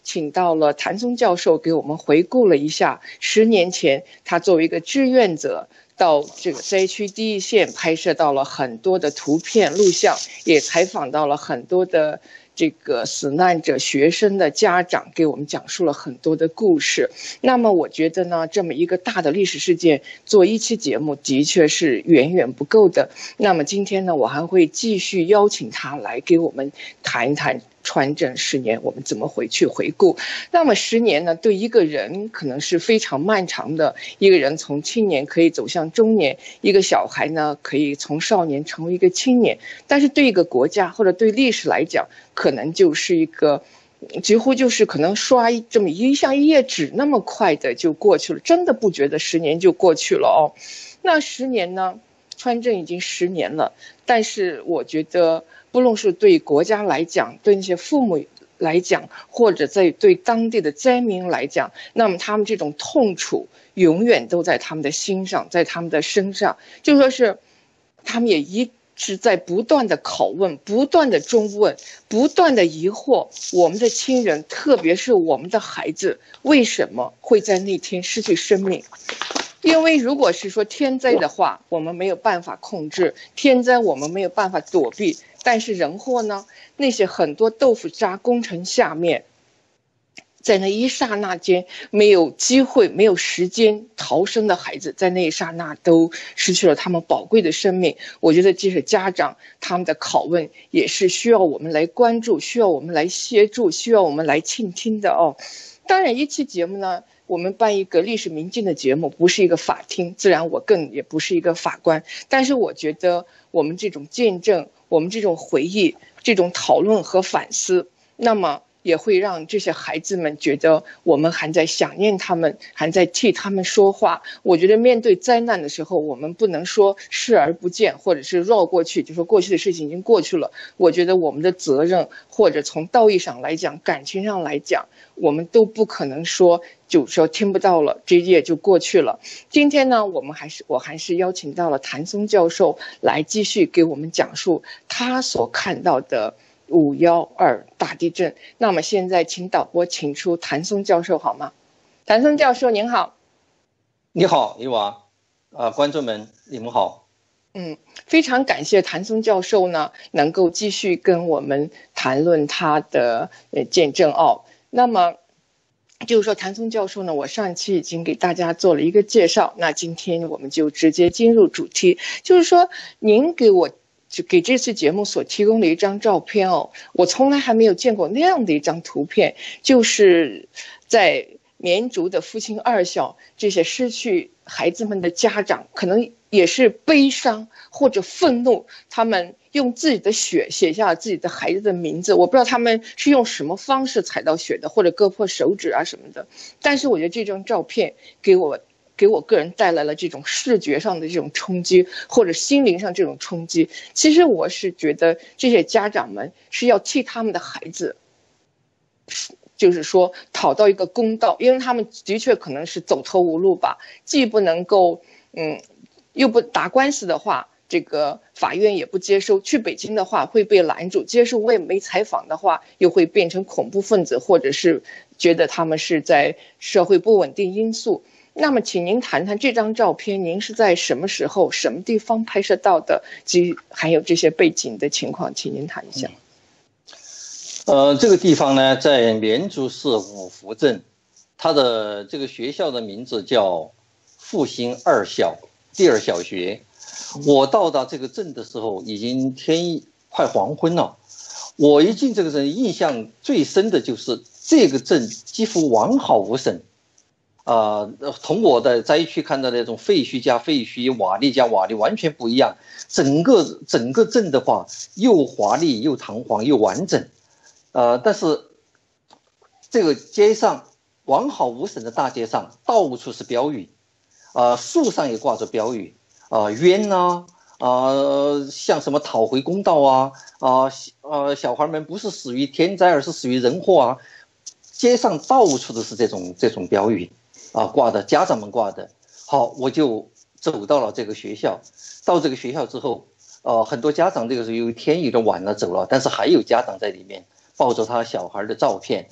请到了谭松教授给我们回顾了一下十年前他作为一个志愿者到这个灾区第一线，拍摄到了很多的图片录像，也采访到了很多的这个死难者学生的家长，给我们讲述了很多的故事。那么我觉得呢，这么一个大的历史事件做一期节目的确是远远不够的。那么今天呢，我还会继续邀请他来给我们谈一谈川震十年我们怎么回去回顾。那么十年呢，对一个人可能是非常漫长的，一个人从青年可以走向中年，一个小孩呢可以从少年成为一个青年，但是对一个国家或者对历史来讲，可能就是一个几乎就是可能刷这么一像一页纸那么快的就过去了，真的不觉得十年就过去了哦。那十年呢，川震已经十年了，但是我觉得不论是对国家来讲，对那些父母来讲，或者在对当地的灾民来讲，那么他们这种痛楚永远都在他们的心上，在他们的身上，就说是他们也一直在不断的拷问，不断的追问，不断的疑惑我们的亲人，特别是我们的孩子为什么会在那天失去生命。因为如果是说天灾的话，我们没有办法控制，天灾我们没有办法躲避，但是人祸呢，那些很多豆腐渣工程下面，在那一刹那间没有机会没有时间逃生的孩子，在那一刹那都失去了他们宝贵的生命。我觉得这是家长他们的拷问，也是需要我们来关注，需要我们来协助，需要我们来倾听的哦。当然一期节目呢，我们办一个历史民境的节目，不是一个法庭，自然我更也不是一个法官，但是我觉得我们这种见证，我们这种回忆，这种讨论和反思，那么也会让这些孩子们觉得我们还在想念他们，还在替他们说话。我觉得面对灾难的时候，我们不能说视而不见，或者是绕过去，就说过去的事情已经过去了。我觉得我们的责任，或者从道义上来讲，感情上来讲，我们都不可能说就说听不到了，这一页就过去了。今天呢，我们还是我还是邀请到了谭松教授来继续给我们讲述他所看到的五幺二大地震。那么现在请导播请出谭松教授好吗？谭松教授您好。 你好，伊娃，啊、呃，观众们你们好。 嗯，非常感谢谭松教授呢，能够继续跟我们谈论他的呃见证哦。那么就是说谭松教授呢，我上期已经给大家做了一个介绍，那今天我们就直接进入主题，就是说您给我就给这次节目所提供的一张照片哦，我从来还没有见过那样的一张图片，就是在绵竹的父亲二小这些失去孩子们的家长，可能也是悲伤或者愤怒，他们用自己的血写下了自己的孩子的名字，我不知道他们是用什么方式踩到血的，或者割破手指啊什么的，但是我觉得这张照片给我给我个人带来了这种视觉上的这种冲击，或者心灵上这种冲击。其实我是觉得这些家长们是要替他们的孩子，就是说讨到一个公道，因为他们的确可能是走投无路吧，既不能够嗯，又不打官司的话，这个法院也不接收，去北京的话会被拦住，接受外媒采访的话又会变成恐怖分子，或者是觉得他们是在社会不稳定因素。那么请您谈谈这张照片，您是在什么时候什么地方拍摄到的，及还有这些背景的情况，请您谈一下。 呃，这个地方呢，在绵竹市五福镇，它的这个学校的名字叫复兴二小第二小学。我到达这个镇的时候，已经天快黄昏了。我一进这个镇，印象最深的就是这个镇几乎完好无损。呃，同我在灾区看到的那种废墟加废墟、瓦砾加瓦砾完全不一样。整个整个镇的话，又华丽又堂皇又完整。呃，但是这个街上完好无损的大街上，到处是标语，呃，树上也挂着标语，啊、呃，冤呐、啊，呃，像什么讨回公道啊，啊、呃，呃，小孩们不是死于天灾，而是死于人祸啊。街上到处都是这种这种标语，啊、呃，挂的，家长们挂的。好，我就走到了这个学校。到这个学校之后，呃，很多家长这个时候因为天有点晚了走了，但是还有家长在里面。抱着他小孩的照片，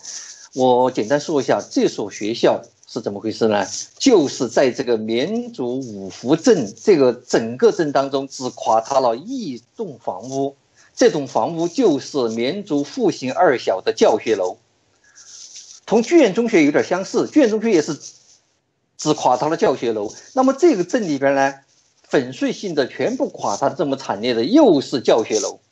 我简单说一下这所学校是怎么回事呢？就是在这个绵竹五福镇这个整个镇当中，只垮塌了一栋房屋，这栋房屋就是绵竹复兴二小的教学楼，同剧院中学有点相似，剧院中学也是只垮塌了教学楼。那么这个镇里边呢，粉碎性的全部垮塌这么惨烈的又是教学楼。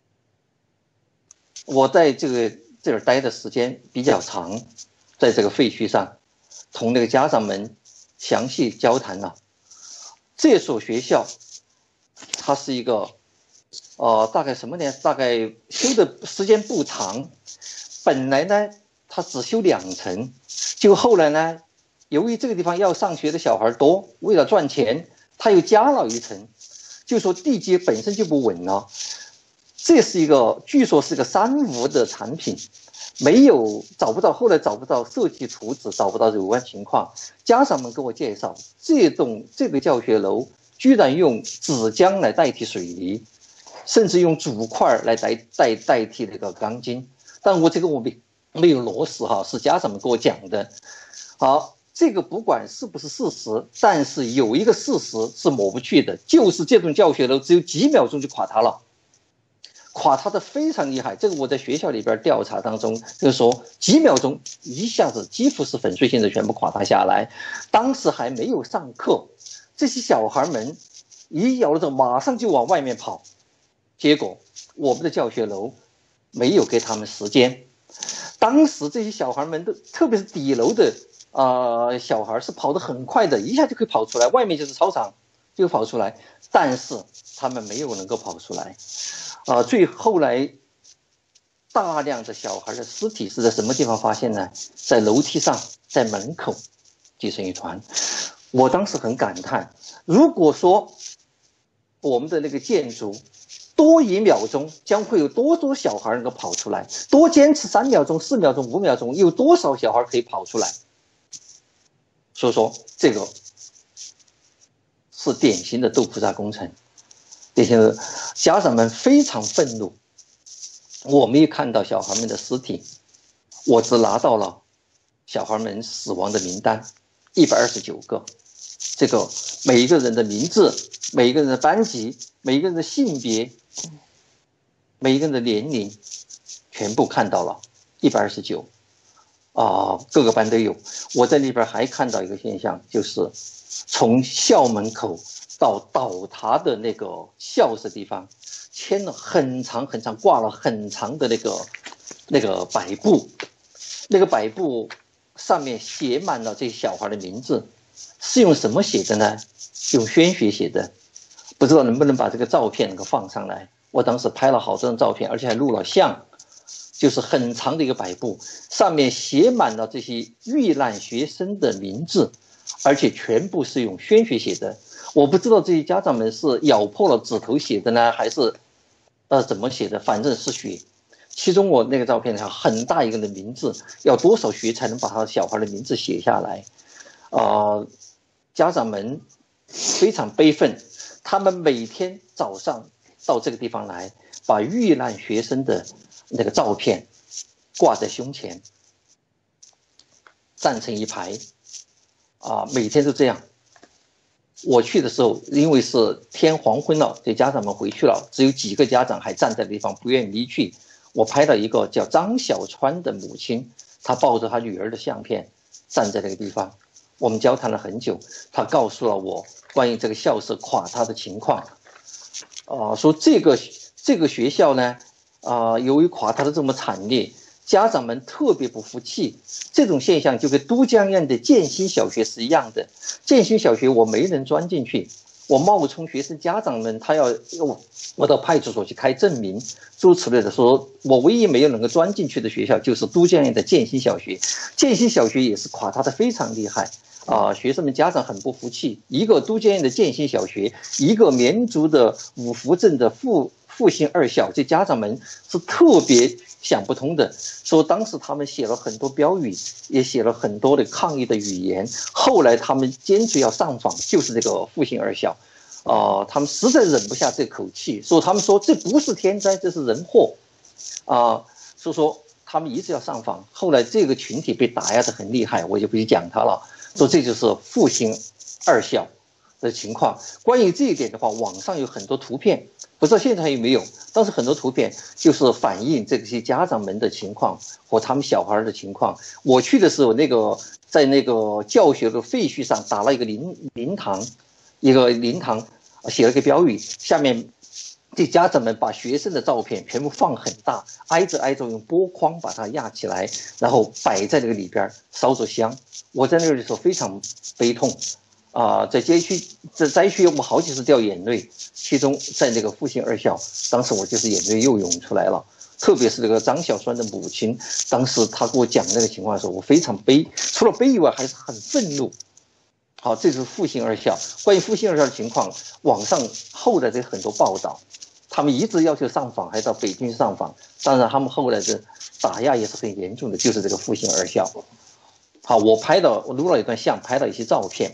我在这个这儿待的时间比较长，在这个废墟上同那个家长们详细交谈了。这所学校它是一个呃大概什么年大概修的时间不长，本来呢它只修两层，就后来呢由于这个地方要上学的小孩多，为了赚钱他又加了一层，就说地基本身就不稳了。这是一个据说是个三无的产品，没有找不到，后来找不到设计图纸，找不到有关情况。家长们跟我介绍，这栋这个教学楼居然用纸浆来代替水泥，甚至用竹块来代代代替那个钢筋。但我这个我没没有落实哈，是家长们跟我讲的。好，这个不管是不是事实，但是有一个事实是抹不去的，就是这栋教学楼只有几秒钟就垮塌了。垮塌的非常厉害，这个我在学校里边调查当中就是说，几秒钟一下子几乎是粉碎性的全部垮塌下来。当时还没有上课，这些小孩们一摇了之后马上就往外面跑，结果我们的教学楼没有给他们时间。当时这些小孩们都，特别是底楼的呃小孩是跑得很快的，一下就可以跑出来，外面就是操场就跑出来，但是他们没有能够跑出来。啊，最后来，大量的小孩的尸体是在什么地方发现呢？在楼梯上，在门口，击成一团。我当时很感叹，如果说我们的那个建筑多一秒钟，将会有多少小孩能够跑出来？多坚持三秒钟、四秒钟、五秒钟，有多少小孩可以跑出来？所以说，这个是典型的豆腐渣工程。这些家长们非常愤怒，我没有看到小孩们的尸体，我只拿到了小孩们死亡的名单，一百二十九个。这个每一个人的名字，每一个人的班级，每一个人的性别，每一个人的年龄，全部看到了，一百二十九啊，各个班都有。我在里边还看到一个现象，就是从校门口到倒塌的那个校舍地方，牵了很长很长，挂了很长的那个那个白布，那个白布上面写满了这些小孩的名字，是用什么写的呢？用宣血写的。不知道能不能把这个照片能够放上来？我当时拍了好多张照片，而且还录了像，就是很长的一个白布，上面写满了这些遇难学生的名字，而且全部是用宣血写的。我不知道这些家长们是咬破了指头写的呢，还是呃怎么写的，反正是血。其中我那个照片上很大一个人的名字，要多少血才能把他小孩的名字写下来？呃，家长们非常悲愤，他们每天早上到这个地方来，把遇难学生的那个照片挂在胸前，站成一排，啊、呃，每天都这样。我去的时候，因为是天黄昏了，这家长们回去了，只有几个家长还站在地方不愿意离去。我拍了一个叫张小川的母亲，她抱着她女儿的相片站在这个地方，我们交谈了很久，她告诉了我关于这个校舍垮塌的情况。啊、呃，说这个这个学校呢，啊、呃，由于垮塌的这么惨烈，家长们特别不服气。这种现象就跟都江堰的建新小学是一样的。建新小学我没能钻进去，我冒充学生家长们，他要我我到派出所去开证明，诸如此类的，说我唯一没有能够钻进去的学校就是都江堰的建新小学。建新小学也是垮塌的非常厉害啊、呃，学生们家长很不服气。一个都江堰的建新小学，一个绵竹的五福镇的复复兴二校，这家长们是特别想不通的，说当时他们写了很多标语，也写了很多的抗议的语言。后来他们坚持要上访，就是这个复兴二校，啊、呃，他们实在忍不下这口气，说他们说这不是天灾，这是人祸，啊、呃，所以说他们一直要上访，后来这个群体被打压得很厉害，我就不去讲它了。说这就是复兴二校的情况。关于这一点的话，网上有很多图片，不知道现在还有没有，当时很多图片就是反映这些家长们的情况和他们小孩的情况。我去的时候，那个在那个教学的废墟上打了一个灵灵堂，一个灵堂写了个标语，下面这家长们把学生的照片全部放很大，挨着挨着用波框把它压起来，然后摆在那个里边烧着香。我在那里的时候非常悲痛啊、呃，在街区在灾区我好几次掉眼泪，其中在那个复兴二校，当时我就是眼泪又涌出来了。特别是这个张小栓的母亲，当时他给我讲那个情况的时候，我非常悲，除了悲以外还是很愤怒。好，这就是复兴二校。关于复兴二校的情况，网上后来的很多报道，他们一直要求上访，还到北京上访。当然，他们后来的打压也是很严重的，就是这个复兴二校。好，我拍到，我录了一段像，拍到一些照片。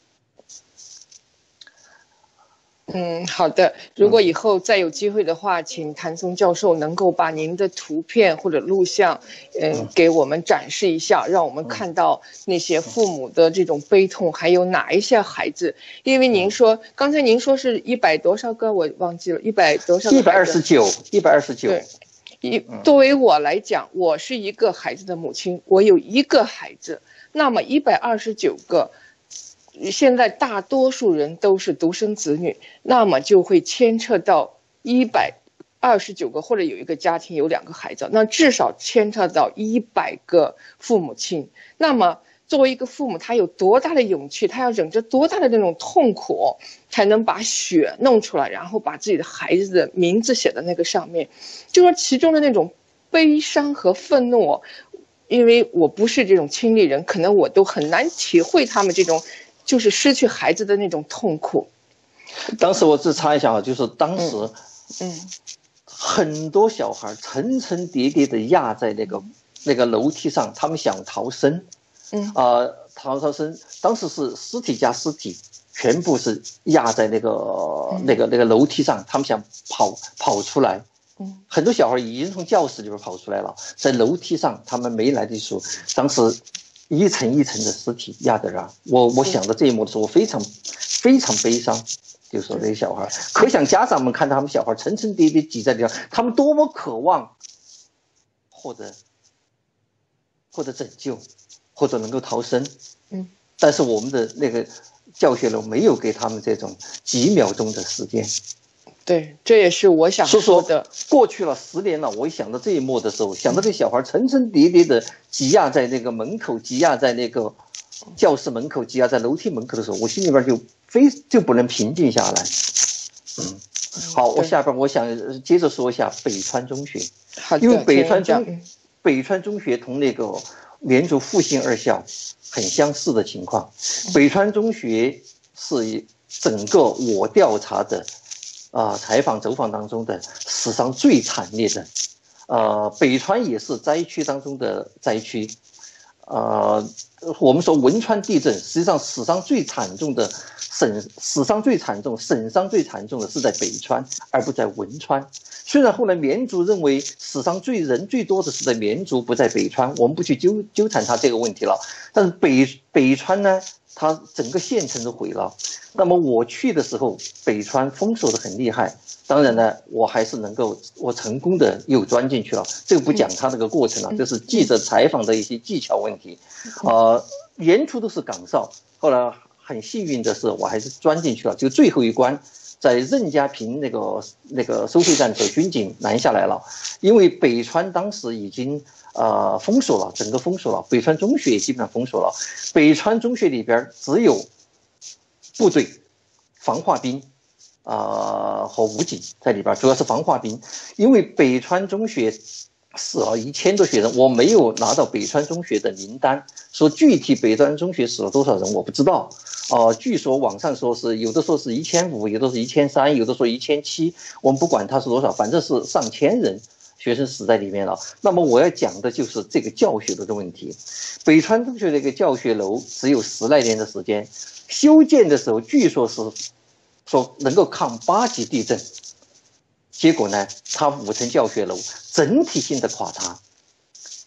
嗯，好的。如果以后再有机会的话，请谭松教授能够把您的图片或者录像，嗯，给我们展示一下，让我们看到那些父母的这种悲痛，还有哪一些孩子。因为您说，刚才您说是一百多少个，我忘记了，一百多少个？ 一百二十九，一百二十九。 对，一作为我来讲，我是一个孩子的母亲，我有一个孩子，那么一百二十九个。现在大多数人都是独生子女，那么就会牵扯到一百二十九个，或者有一个家庭有两个孩子，那至少牵扯到一百个父母亲。那么作为一个父母，他有多大的勇气，他要忍着多大的那种痛苦，才能把血弄出来，然后把自己的孩子的名字写在那个上面。就说其中的那种悲伤和愤怒，因为我不是这种亲历人，可能我都很难体会他们这种就是失去孩子的那种痛苦。 当时我自插一下啊，就是当时， 嗯，嗯很多小孩层层叠叠的压在那个那个楼梯上，他们想逃生， 嗯啊、呃，逃逃生，当时是尸体加尸体，全部是压在那个、嗯、那个那个楼梯上，他们想跑跑出来。 嗯， 很多小孩已经从教室里边跑出来了，在楼梯上，他们没来得及说，当时一层一层的尸体压在这儿。我我想到这一幕的时候，我非常非常悲伤。就说这些小孩，可想家长们看他们小孩层层叠叠挤在地上，他们多么渴望，或者或者拯救，或者能够逃生。 嗯， 但是我们的那个教学楼没有给他们这种几秒钟的时间。 对，这也是我想说的。 过去了十年了，我一想到这一幕的时候，想到这小孩层层叠叠的挤压在那个门口，挤压在那个教室门口，挤压在楼梯门口的时候，我心里边就非就不能平静下来。嗯，好，我下边我想接着说一下北川中学，因为北川中北川中学同那个绵竹复兴二校很相似的情况。北川中学是整个我调查的。啊、呃，采访走访当中的史上最惨烈的，呃，北川也是灾区当中的灾区，呃，我们说汶川地震，实际上史上最惨重的省，史上最惨重、省伤最惨重的是在北川，而不在汶川。虽然后来绵竹认为史上最人最多的是在绵竹，不在北川，我们不去纠纠缠他这个问题了。但是北北川呢，它整个县城都毁了。那么我去的时候，北川封锁的很厉害。当然呢，我还是能够，我成功的又钻进去了。这个不讲它这个过程了，这是记者采访的一些技巧问题。呃，沿途都是岗哨，后来很幸运的是，我还是钻进去了。就最后一关，在任家坪那个那个收费站的时候，军警拦下来了，因为北川当时已经呃封锁了，整个封锁了，北川中学也基本上封锁了。北川中学里边只有部队、防化兵，啊、呃、和武警在里边，主要是防化兵。因为北川中学死了一千多学生，我没有拿到北川中学的名单，说具体北川中学死了多少人我不知道。哦、呃，据说网上说是有的说是一千五，有的是一千三，有的说一千七，我们不管它是多少，反正是上千人学生死在里面了。那么我要讲的就是这个教学楼的问题。北川中学的一个教学楼只有十来年的时间。修建的时候，据说是说能够抗八级地震，结果呢，它五层教学楼整体性的垮塌，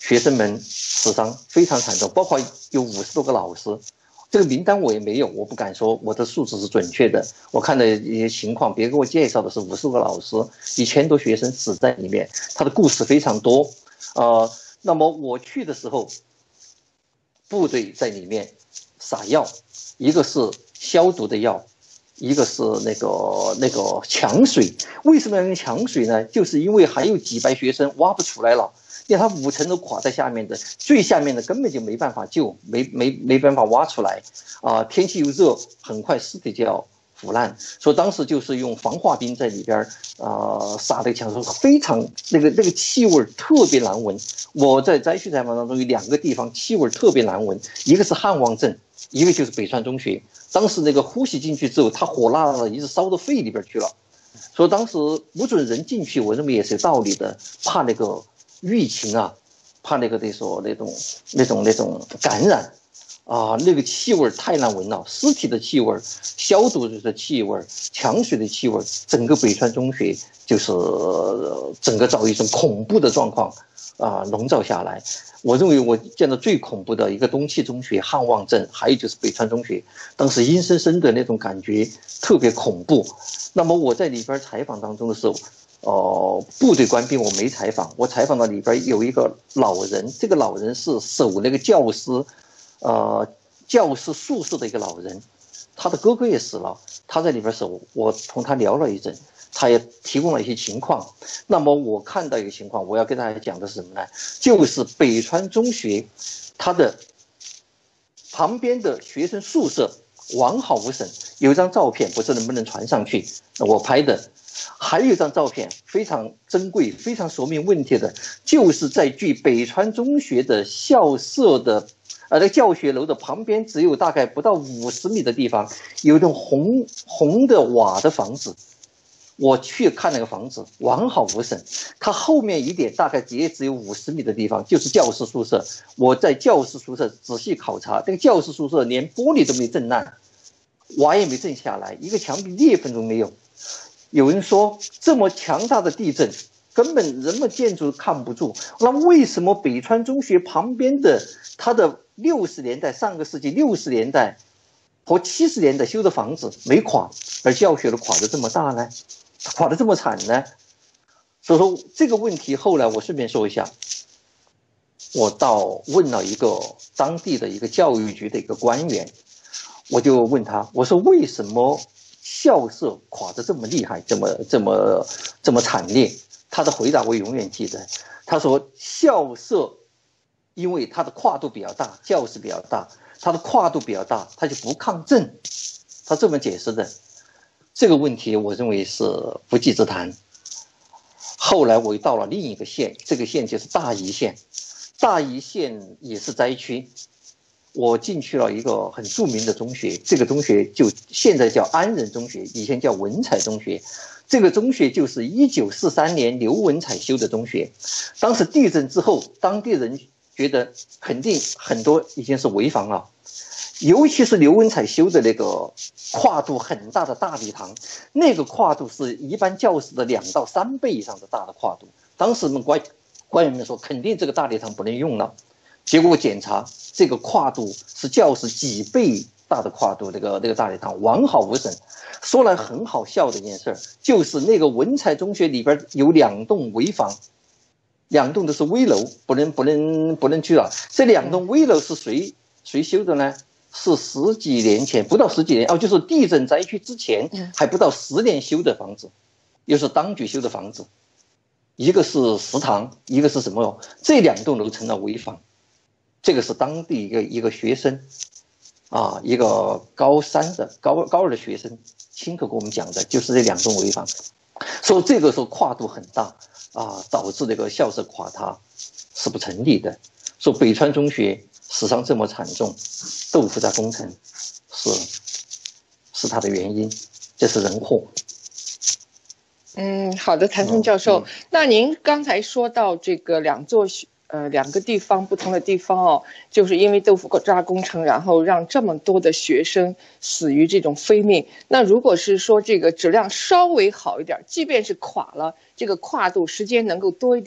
学生们死伤非常惨重，包括有五十多个老师。这个名单我也没有，我不敢说我的数字是准确的。我看的一些情况，别人给我介绍的是五十多个老师，一千多学生死在里面，他的故事非常多。呃，那么我去的时候，部队在里面撒药，一个是消毒的药，一个是那个那个抢水。为什么要用抢水呢？就是因为还有几百学生挖不出来了。因为它五层都垮在下面的，最下面的根本就没办法救，没没没办法挖出来，啊、呃，天气又热，很快尸体就要腐烂，所以当时就是用防化冰在里边，啊、呃，撒这个抢水，非常那个那个气味特别难闻。我在灾区采访当中有两个地方气味特别难闻，一个是汉旺镇，一个就是北川中学。当时那个呼吸进去之后，它火辣辣的，一直烧到肺里边去了，所以当时不准人进去，我认为也是有道理的，怕那个。疫情啊，怕那个得说那种那种那种感染啊，那个气味太难闻了，尸体的气味、消毒的气味、抢水的气味，整个北川中学就是整个遭遇一种恐怖的状况啊笼罩下来。我认为我见到最恐怖的一个东气中学、汉旺镇，还有就是北川中学，当时阴森森的那种感觉特别恐怖。那么我在里边采访当中的时候。哦、呃，部队官兵我没采访，我采访到里边有一个老人，这个老人是守那个教师，呃，教师宿舍的一个老人，他的哥哥也死了，他在里边守，我同他聊了一阵，他也提供了一些情况。那么我看到一个情况，我要跟大家讲的是什么呢？就是北川中学，它的旁边的学生宿舍完好无损，有一张照片，不知能不能传上去，我拍的。还有一张照片非常珍贵、非常说明问题的，就是在距北川中学的校舍的，呃，那个教学楼的旁边，只有大概不到五十米的地方，有一栋红红的瓦的房子。我去看那个房子，完好无损。它后面一点，大概也只有五十米的地方，就是教师宿舍。我在教师宿舍仔细考察，那个教师宿舍连玻璃都没震烂，瓦也没震下来，一个墙壁裂缝都没有。有人说这么强大的地震根本人们建筑看不住，那为什么北川中学旁边的它的六十年代上个世纪六十年代和七十年代修的房子没垮，而教学楼垮得这么大呢？垮得这么惨呢？所以说这个问题后来我顺便说一下，我到问了一个当地的一个教育局的一个官员，我就问他，我说为什么校舍垮得这么厉害，这么这么这么惨烈？他的回答我永远记得，他说校舍因为它的跨度比较大，教室比较大，它的跨度比较大，它就不抗震，他这么解释的。这个问题我认为是不稽之谈。后来我又到了另一个县，这个县就是大宜县，大宜县也是灾区。我进去了一个很著名的中学，这个中学就现在叫安仁中学，以前叫文采中学。这个中学就是一九四三年刘文彩修的中学。当时地震之后，当地人觉得肯定很多已经是危房了，尤其是刘文彩修的那个跨度很大的大礼堂，那个跨度是一般教室的两到三倍以上的大的跨度。当时我们官官员们说，肯定这个大礼堂不能用了。结果检查，这个跨度是教室几倍大的跨度，这个这个大礼堂完好无损。说来很好笑的一件事，就是那个文采中学里边有两栋危房，两栋都是危楼，不能不能不能去了。这两栋危楼是谁谁修的呢？是十几年前，不到十几年哦，就是地震灾区之前还不到十年修的房子，又是当局修的房子。一个是食堂，一个是什么？这两栋楼成了危房。这个是当地一个一个学生，啊，一个高三的高高二的学生亲口跟我们讲的，就是这两栋危房，说这个时候跨度很大啊，导致这个校舍垮塌是不成立的。说北川中学死伤这么惨重，豆腐渣工程是是它的原因，这是人祸。 嗯，好的，谭松教授， 嗯嗯、 那您刚才说到这个两座呃两个地方不同的地方哦，就是因为豆腐渣工程，然后让这么多的学生死于这种非命。那如果是说这个质量稍微好一点，即便是垮了，这个跨度时间能够多一点，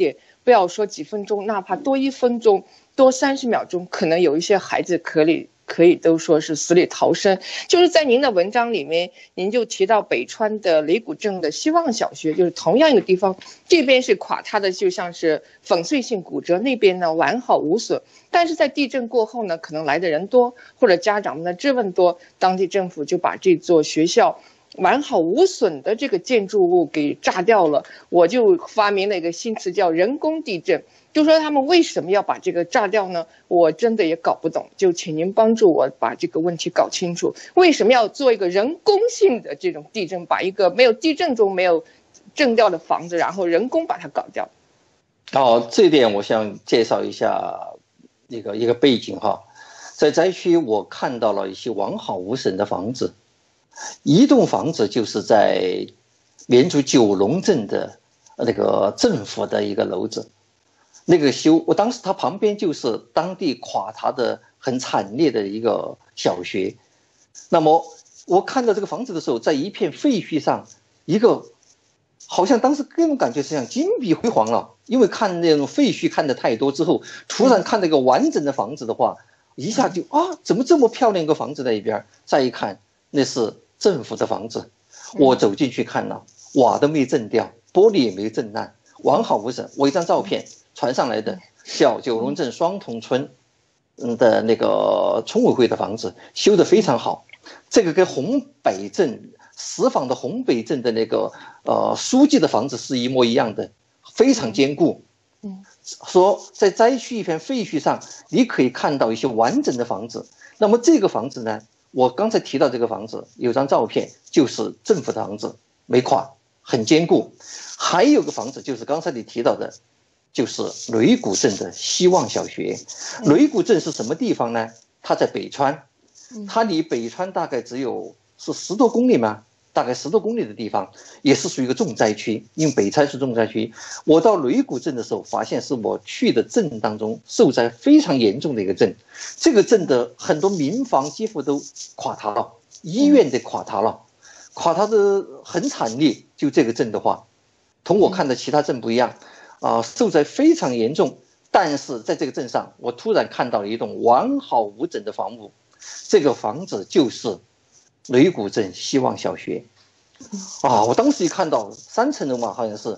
不要说几分钟，哪怕多一分钟，多三十秒钟，可能有一些孩子可以可以都说是死里逃生。就是在您的文章里面，您就提到北川的雷谷镇的希望小学，就是同样一个地方，这边是垮塌的，就像是粉碎性骨折，那边呢完好无损。但是在地震过后呢，可能来的人多，或者家长们的质问多，当地政府就把这座学校完好无损的这个建筑物给炸掉了。我就发明了一个新词叫人工地震，就说他们为什么要把这个炸掉呢？我真的也搞不懂，就请您帮助我把这个问题搞清楚，为什么要做一个人工性的这种地震，把一个没有地震中没有震掉的房子，然后人工把它搞掉。 哦，这一点我想介绍一下一个一个背景哈，在灾区我看到了一些完好无损的房子，一栋房子就是在绵竹九龙镇的那个政府的一个楼子，那个修，我当时它旁边就是当地垮塌的很惨烈的一个小学。那么我看到这个房子的时候，在一片废墟上，一个好像当时给我感觉是像金碧辉煌了，因为看那种废墟看的太多之后，突然看到一个完整的房子的话，一下就啊，怎么这么漂亮一个房子在一边？再一看，那是政府的房子。我走进去看了，瓦都没震掉，玻璃也没震烂，完好无损。我一张照片传上来的，叫九龙镇双桐村的那个村委会的房子，修得非常好。这个跟红北镇石坊的红北镇的那个呃书记的房子是一模一样的，非常坚固。嗯，说在灾区一片废墟上，你可以看到一些完整的房子。那么这个房子呢，我刚才提到这个房子有张照片，就是政府的房子，没垮，很坚固。还有个房子就是刚才你提到的，就是雷谷镇的希望小学。雷谷镇是什么地方呢？它在北川，它离北川大概只有是十多公里吗？大概十多公里的地方，也是属于一个重灾区，因为北川是重灾区。我到雷谷镇的时候，发现是我去的镇当中受灾非常严重的一个镇。这个镇的很多民房几乎都垮塌了，医院都垮塌了，垮塌的很惨烈。就这个镇的话，同我看的其他镇不一样，啊、呃，受灾非常严重。但是在这个镇上，我突然看到了一栋完好无损的房屋，这个房子就是雷谷镇希望小学。啊，我当时一看到三层楼嘛，好像是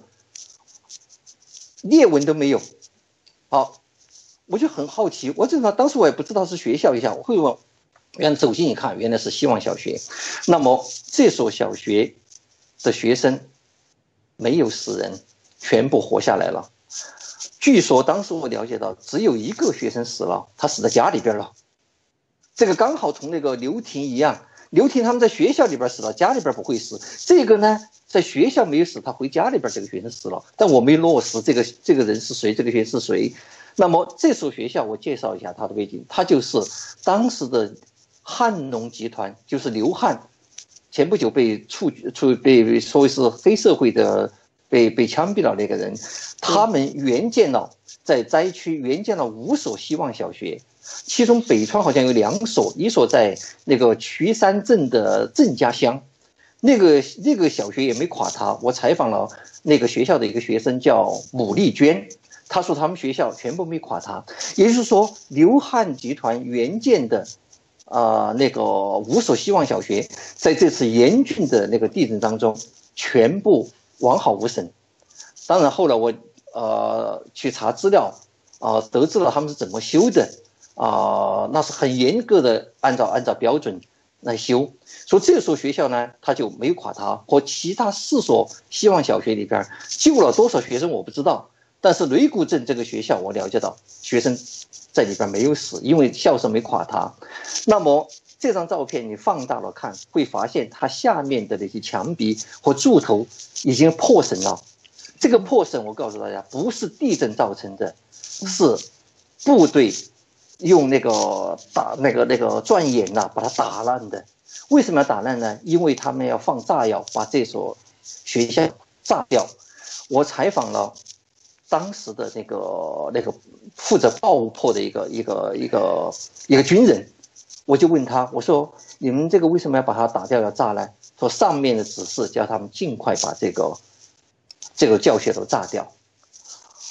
裂纹都没有。好，我就很好奇，我这个当时我也不知道是学校一下，我会问，原来走近一看，原来是希望小学。那么这所小学的学生没有死人，全部活下来了。据说当时我了解到，只有一个学生死了，他死在家里边了。这个刚好同那个刘婷一样，刘婷他们在学校里边死了，家里边不会死。这个呢，在学校没有死，他回家里边这个学生死了，但我没落实这个这个人是谁，这个学生是谁。那么这所学校我介绍一下它的背景，它就是当时的汉农集团，就是刘汉，前不久被处处被说为是黑社会的被被枪毙了那个人，他们援建了在灾区援建了五所希望小学。其中北川好像有两所，一所在那个渠山镇的郑家乡，那个那个小学也没垮塌。我采访了那个学校的一个学生叫姆丽娟，他说他们学校全部没垮塌。也就是说，刘汉集团援建的啊、呃、那个五所希望小学，在这次严峻的那个地震当中，全部完好无损。当然后来我呃去查资料啊、呃，得知了他们是怎么修的。啊、呃，那是很严格的按照按照标准来修。说这所学校呢，它就没有垮塌，和其他四所希望小学里边救了多少学生我不知道，但是雷谷镇这个学校我了解到，学生在里边没有死，因为校舍没垮塌。那么这张照片你放大了看，会发现它下面的那些墙壁和柱头已经破损了。这个破损我告诉大家，不是地震造成的，是部队用那个打那个那个钻眼呐、啊，把它打烂的。为什么要打烂呢？因为他们要放炸药，把这所学校炸掉。我采访了当时的那个那个负责爆破的一个一个一个一个军人，我就问他，我说你们这个为什么要把它打掉，要炸呢？说上面的指示叫他们尽快把这个这个教学楼炸掉。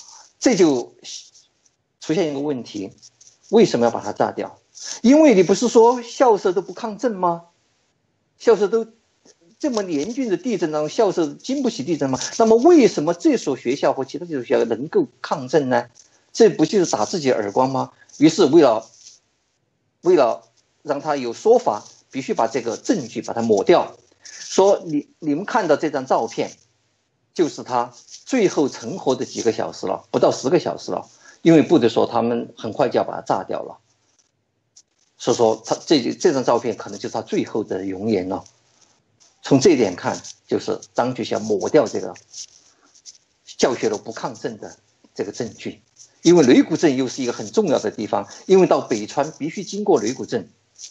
这就出现一个问题，为什么要把它炸掉？因为你不是说校舍都不抗震吗？校舍都这么严峻的地震当中，校舍经不起地震吗？那么为什么这所学校和其他这所学校能够抗震呢？这不就是打自己耳光吗？于是为了为了让他有说法，必须把这个证据把它抹掉，说你你们看到这张照片，就是他最后存活的几个小时了，不到十个小时了，因为部队说他们很快就要把它炸掉了，所以说他这这张照片可能就是他最后的容颜了。从这一点看，就是当局想抹掉这个教学楼不抗震的这个证据。因为雷谷镇又是一个很重要的地方，因为到北川必须经过雷谷镇。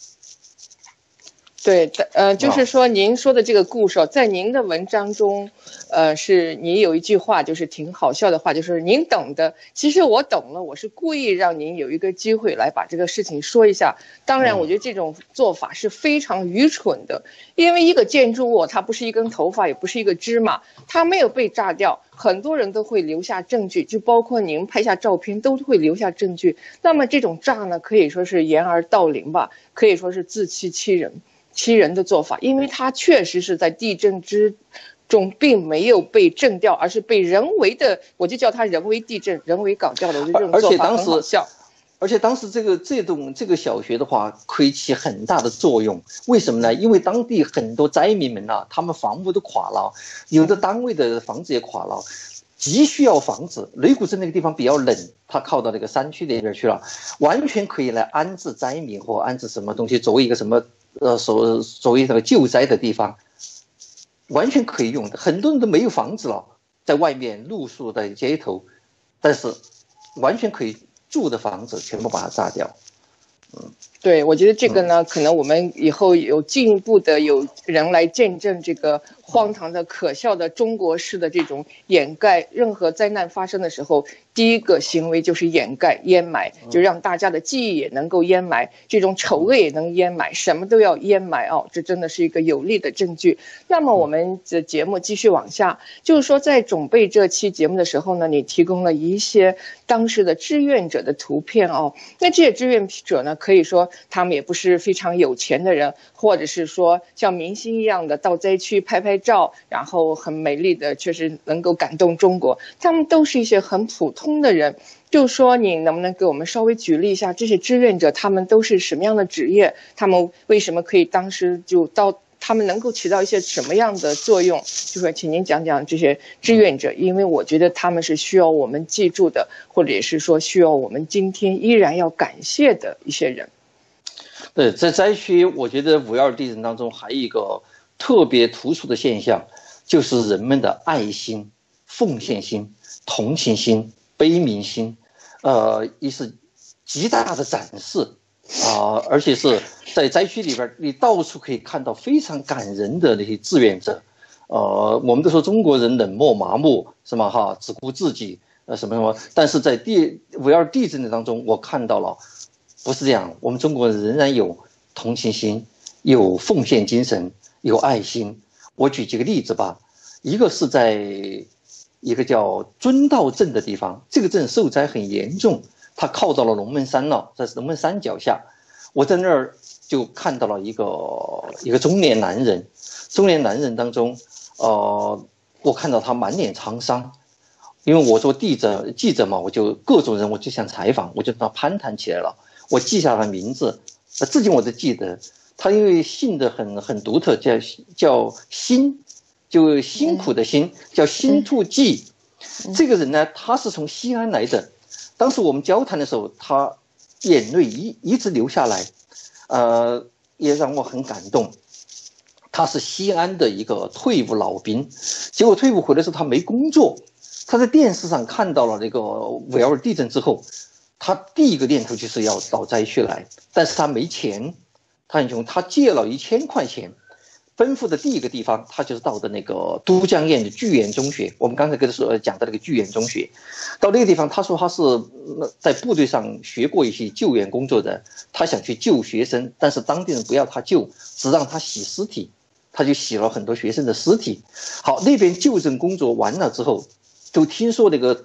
对，呃，就是说您说的这个故事，在您的文章中，呃，是你有一句话，就是挺好笑的话，就是您懂的，其实我懂了，我是故意让您有一个机会来把这个事情说一下。当然，我觉得这种做法是非常愚蠢的，因为一个建筑物它不是一根头发，也不是一个芝麻，它没有被炸掉，很多人都会留下证据，就包括您拍下照片都会留下证据。那么这种炸呢，可以说是掩耳盗铃吧，可以说是自欺欺人。欺人的做法，因为它确实是在地震之中并没有被震掉，而是被人为的，我就叫它人为地震、人为搞掉的。我觉得这种做法很好笑。 而且当时这个这种这个小学的话，可以起很大的作用。为什么呢？因为当地很多灾民们啊，他们房屋都垮了，有的单位的房子也垮了，急需要房子。雷谷镇那个地方比较冷，它靠到那个山区那边去了，完全可以来安置灾民或安置什么东西，作为一个什么。呃，所所谓这个救灾的地方，完全可以用的。很多人都没有房子了，在外面露宿在街头，但是完全可以住的房子全部把它炸掉。嗯， 对，我觉得这个呢，可能我们以后有进一步的有人来见证这个荒唐的、可笑的中国式的这种掩盖。任何灾难发生的时候，第一个行为就是掩盖、掩埋，就让大家的记忆也能够掩埋，这种丑恶也能掩埋，什么都要掩埋哦。这真的是一个有力的证据。那么我们的节目继续往下，就是说在准备这期节目的时候呢，你提供了一些当时的志愿者的图片哦。那这些志愿者呢，可以说他们也不是非常有钱的人，或者是说像明星一样的到灾区拍拍照，然后很美丽的，确实能够感动中国。他们都是一些很普通的人。就说你能不能给我们稍微举例一下，这些志愿者他们都是什么样的职业？他们为什么可以当时就到？他们能够起到一些什么样的作用？就说请您讲讲这些志愿者，因为我觉得他们是需要我们记住的，或者也是说需要我们今天依然要感谢的一些人。 对，在灾区，我觉得五一二地震当中还有一个特别突出的现象，就是人们的爱心、奉献心、同情心、悲悯心，呃，一是极大的展示。啊、呃，而且是在灾区里边，你到处可以看到非常感人的那些志愿者。呃，我们都说中国人冷漠麻木，是吗？哈，只顾自己，呃，什么什么。但是在地五一二地震的当中，我看到了，不是这样。我们中国人仍然有同情心，有奉献精神，有爱心。我举几个例子吧。一个是在一个叫尊道镇的地方，这个镇受灾很严重。他靠到了龙门山了，在龙门山脚下，我在那儿就看到了一个一个中年男人，中年男人当中，呃，我看到他满脸沧桑，因为我做记者记者嘛，我就各种人我就想采访，我就跟他攀谈起来了，我记下了名字，至今我都记得，他因为姓的很很独特，叫叫辛，就辛苦的辛，叫辛兔记，这个人呢，他是从西安来的。当时我们交谈的时候，他眼泪一一直流下来，呃，也让我很感动。他是西安的一个退伍老兵，结果退伍回来的时候他没工作，他在电视上看到了那个五一二地震之后，他第一个念头就是要到灾区来，但是他没钱，他很穷，他借了一千块钱。奔赴的第一个地方，他就是到的那个都江堰的巨源中学。我们刚才跟他说讲的那个巨源中学，到那个地方，他说他是在部队上学过一些救援工作的，他想去救学生，但是当地人不要他救，只让他洗尸体，他就洗了很多学生的尸体。好，那边救诊工作完了之后，就听说那个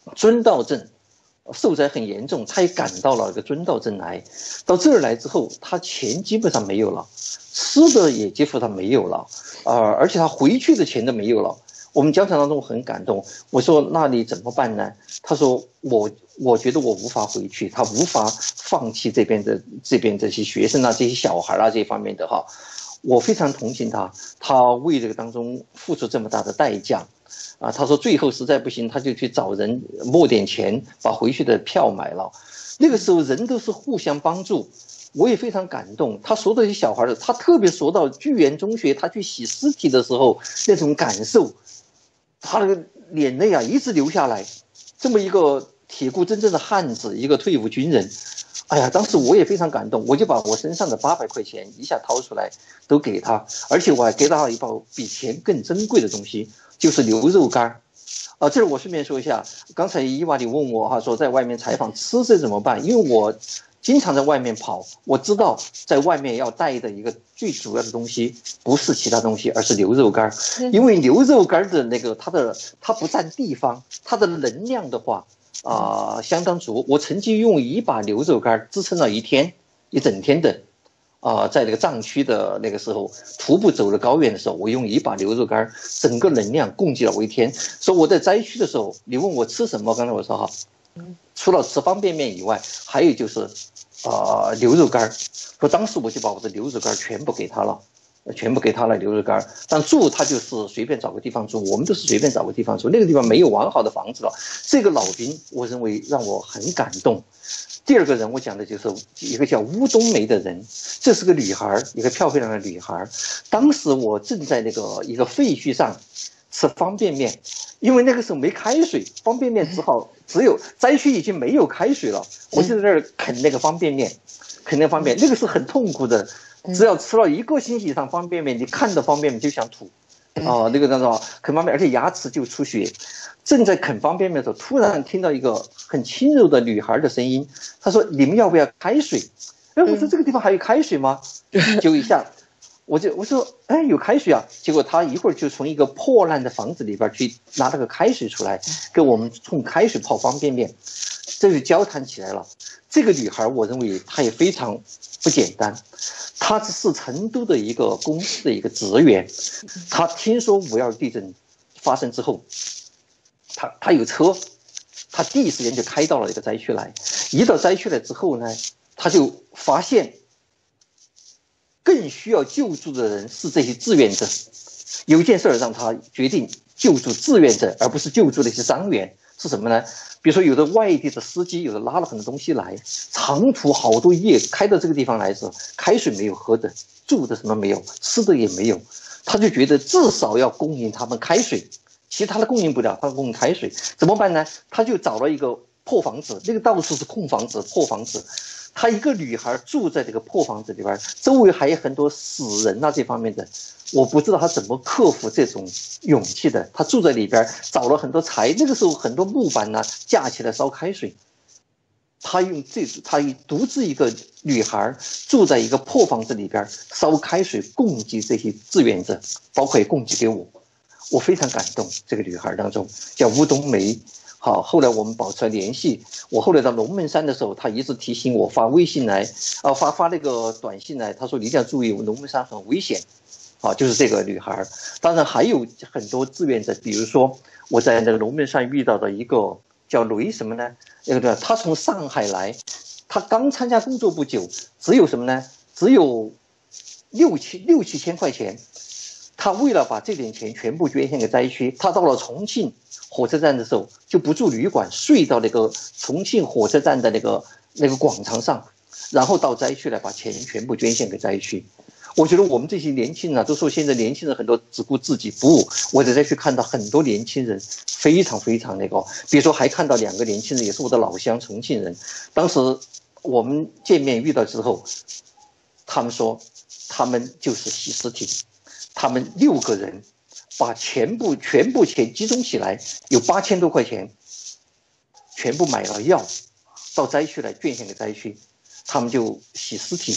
尊道镇受灾很严重，他也赶到了这个尊道镇来。到这儿来之后，他钱基本上没有了，吃的也几乎他没有了，呃，而且他回去的钱都没有了。我们交谈当中很感动，我说那你怎么办呢？他说我我觉得我无法回去，他无法放弃这边的这边这些学生啊，这些小孩啊这方面的哈。我非常同情他，他为这个当中付出这么大的代价啊。他说最后实在不行，他就去找人募点钱，把回去的票买了。那个时候人都是互相帮助，我也非常感动。他说到这些小孩的，他特别说到巨源中学他去洗尸体的时候那种感受，他那个眼泪啊一直流下来。这么一个铁骨铮铮的汉子，一个退伍军人，哎呀，当时我也非常感动，我就把我身上的八百块钱一下掏出来都给他，而且我还给他一包比钱更珍贵的东西，就是牛肉干。啊，这儿我顺便说一下，刚才伊娃你问我哈，说在外面采访吃这怎么办？因为我经常在外面跑，我知道在外面要带的一个最主要的东西不是其他东西，而是牛肉干。因为牛肉干的那个它的它不占地方，它的能量的话啊、呃、相当足。我曾经用一把牛肉干支撑了一天一整天的啊、呃，在那个藏区的那个时候徒步走了高原的时候，我用一把牛肉干整个能量供给了我一天。所以我在灾区的时候，你问我吃什么，刚才我说哈，除了吃方便面以外，还有就是啊、呃、牛肉干。说当时我就把我的牛肉干全部给他了，全部给他了牛肉干。但住他就是随便找个地方住，我们都是随便找个地方住，那个地方没有完好的房子了。这个老兵我认为让我很感动。第二个人我讲的就是一个叫乌冬梅的人，这是个女孩，一个漂亮的女孩。当时我正在那个一个废墟上吃方便面，因为那个时候没开水，方便面只好只有灾区已经没有开水了，我就在那儿啃那个方便面，啃那个方便面，那个是很痛苦的。只要吃了一个星期以上方便面，你看到方便面就想吐，啊、呃，那个叫做啃方便面，而且牙齿就出血。正在啃方便面的时候，突然听到一个很轻柔的女孩的声音，她说：“你们要不要开水？”哎，我说这个地方还有开水吗？就一下，我就我说：“哎，有开水啊！”结果她一会儿就从一个破烂的房子里边去拿了个开水出来，给我们冲开水泡方便面，这就交谈起来了。这个女孩，我认为她也非常不简单。她是成都的一个公司的一个职员，她听说五幺地震发生之后，她她有车，她第一时间就开到了这个灾区来。一到灾区来之后呢，她就发现更需要救助的人是这些志愿者。有一件事让她决定救助志愿者，而不是救助那些伤员。是什么呢？比如说有的外地的司机，有的拉了很多东西来，长途好多夜开到这个地方来时，开水没有喝的，住的什么没有，吃的也没有，他就觉得至少要供应他们开水，其他的供应不了，他供应开水怎么办呢？他就找了一个破房子，那个到处是空房子破房子，他一个女孩住在这个破房子里边，周围还有很多死人啊这方面的。我不知道他怎么克服这种勇气的。他住在里边，找了很多柴，那个时候很多木板呢、啊、架起来烧开水。他用这，他独自一个女孩住在一个破房子里边，烧开水供给这些志愿者，包括也供给给我。我非常感动。这个女孩当中叫乌冬梅。好，后来我们保持了联系。我后来到龙门山的时候，她一直提醒我发微信来，啊发发那个短信来，她说你一定要注意，龙门山很危险。啊，就是这个女孩。当然还有很多志愿者，比如说我在那个龙门山遇到的一个叫雷什么呢？那个他从上海来，他刚参加工作不久，只有什么呢？只有六七六七千块钱。他为了把这点钱全部捐献给灾区，他到了重庆火车站的时候就不住旅馆，睡到那个重庆火车站的那个那个广场上，然后到灾区来把钱全部捐献给灾区。我觉得我们这些年轻人啊，都说现在年轻人很多只顾自己，不，我在灾区看到很多年轻人非常非常那个，比如说还看到两个年轻人，也是我的老乡重庆人。当时我们见面遇到之后，他们说他们就是洗尸体，他们六个人把全部全部钱集中起来，有八千多块钱，全部买了药，到灾区来捐献给灾区，他们就洗尸体。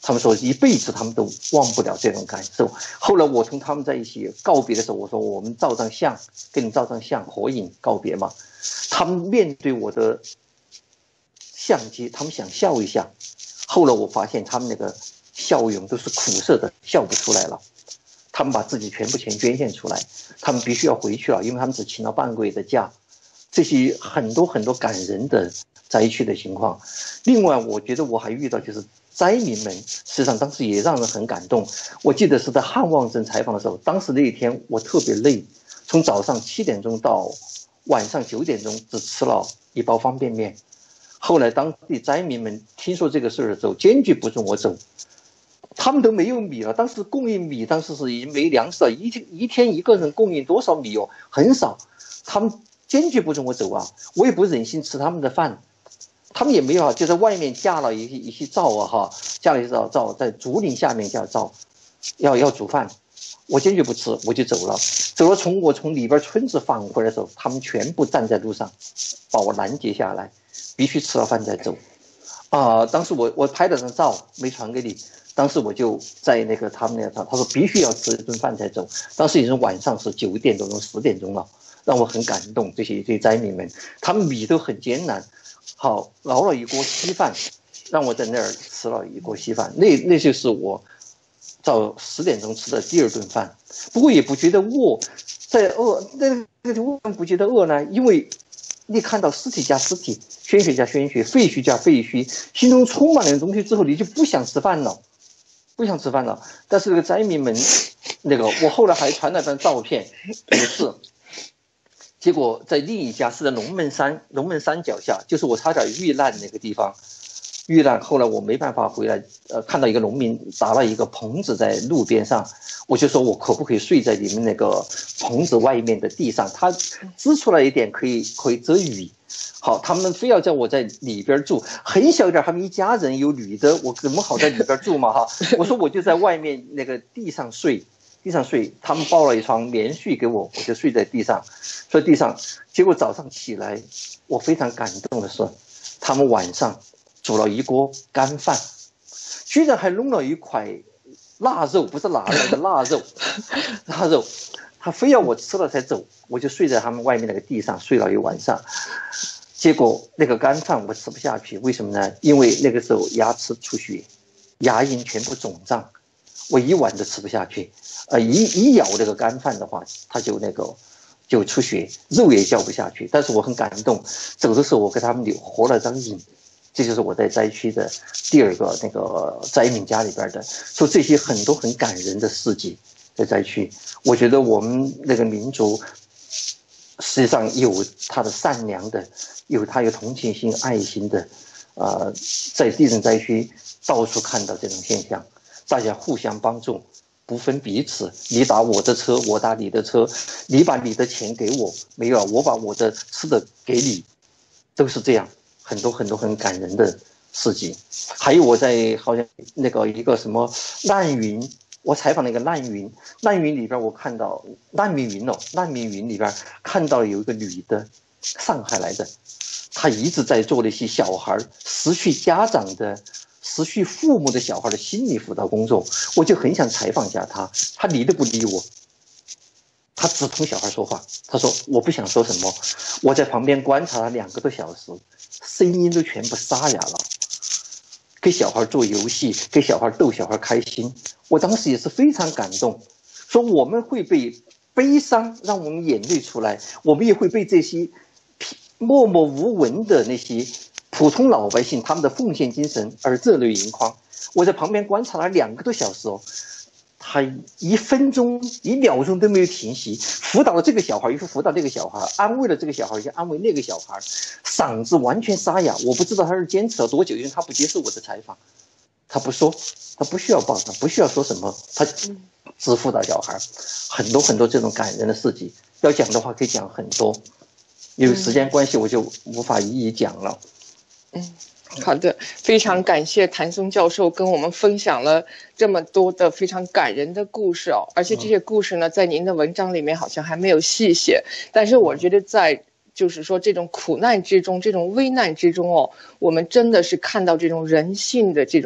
他们说一辈子他们都忘不了这种感受。后来我同他们在一起告别的时候，我说我们照张相，跟你照张相合影告别嘛。他们面对我的相机，他们想笑一下，后来我发现他们那个笑容都是苦涩的，笑不出来了。他们把自己全部钱捐献出来，他们必须要回去了，因为他们只请了半个月的假。这些很多很多感人的灾区的情况。另外，我觉得我还遇到就是灾民们，实际上当时也让人很感动。我记得是在汉旺镇采访的时候，当时那一天我特别累，从早上七点钟到晚上九点钟，只吃了一包方便面。后来当地灾民们听说这个事儿的时候，坚决不准我走。他们都没有米了，当时供应米，当时是已经没粮食了，一天一天一个人供应多少米哦，很少。他们坚决不准我走啊，我也不忍心吃他们的饭，他们也没有啊，就在外面架了一些一些灶啊哈，架了一些灶灶在竹林下面架灶，要要煮饭，我坚决不吃，我就走了。走了，从我从里边村子返回来的时候，他们全部站在路上，把我拦截下来，必须吃了饭再走。啊、呃，当时我我拍了张照没传给你。当时我就在那个他们那他他说必须要吃一顿饭才走。当时已经晚上是九点多钟十点钟了，让我很感动。这些这些灾民们，他们米都很艰难，好熬了一锅稀饭，让我在那儿吃了一锅稀饭。那那就是我到十点钟吃的第二顿饭。不过也不觉得饿，在饿那那为什么不觉得饿呢？因为你看到尸体加尸体，鲜血加鲜血，废墟加废墟，心中充满了东西之后，你就不想吃饭了。不想吃饭了，但是那个灾民们，那个我后来还传了张照片，也是，结果在另一家是在龙门山，龙门山脚下，就是我差点遇难那个地方，遇难。后来我没办法回来，呃，看到一个农民搭了一个棚子在路边上，我就说我可不可以睡在你们那个棚子外面的地上？他支出来一点可以可以遮雨。好，他们非要叫我在里边住，很小一点，他们一家人有女的，我怎么好在里边住嘛哈？我说我就在外面那个地上睡，地上睡，他们抱了一床棉絮给我，我就睡在地上，睡地上。结果早上起来，我非常感动的是，他们晚上煮了一锅干饭，居然还弄了一块腊肉，不是腊肉的腊肉，腊肉。他非要我吃了才走，我就睡在他们外面那个地上睡了一晚上。结果那个干饭我吃不下去，为什么呢？因为那个时候牙齿出血，牙龈全部肿胀，我一碗都吃不下去。呃，一一咬那个干饭的话，它就那个就出血，肉也嚼不下去。但是我很感动，走的时候我给他们留活了张影，这就是我在灾区的第二个那个灾民家里边的，说这些很多很感人的事迹。在灾区，我觉得我们那个民族实际上有他的善良的，有他有同情心、爱心的，呃，在地震灾区到处看到这种现象，大家互相帮助，不分彼此，你打我的车，我打你的车，你把你的钱给我，没有，我把我的吃的给你，都是这样，很多很多很感人的事情。还有我在好像那个一个什么难云。我采访那个难云，难云里边我看到难民云哦，难民云里边看到有一个女的，上海来的，她一直在做那些小孩失去家长的、失去父母的小孩的心理辅导工作，我就很想采访一下她，她理都不理我，她只同小孩说话，她说我不想说什么，我在旁边观察了两个多小时，声音都全部沙哑了。给小孩做游戏，给小孩逗小孩开心，我当时也是非常感动。说我们会被悲伤让我们眼泪出来，我们也会被这些默默无闻的那些普通老百姓他们的奉献精神而热泪盈眶。我在旁边观察了两个多小时哦，他一分钟一秒钟都没有停息，辅导了这个小孩，又辅导这个小孩，安慰了这个小孩，又安慰那个小孩，嗓子完全沙哑。我不知道他是坚持了多久，因为他不接受我的采访，他不说，他不需要报道，不需要说什么，他只辅导小孩。很多很多这种感人的事情，要讲的话可以讲很多，因为时间关系我就无法一一讲了。 嗯，好的，非常感谢谭松教授跟我们分享了这么多的非常感人的故事哦，而且这些故事呢，在您的文章里面好像还没有细写，但是我觉得在就是说这种苦难之中，这种危难之中哦，我们真的是看到这种人性的这种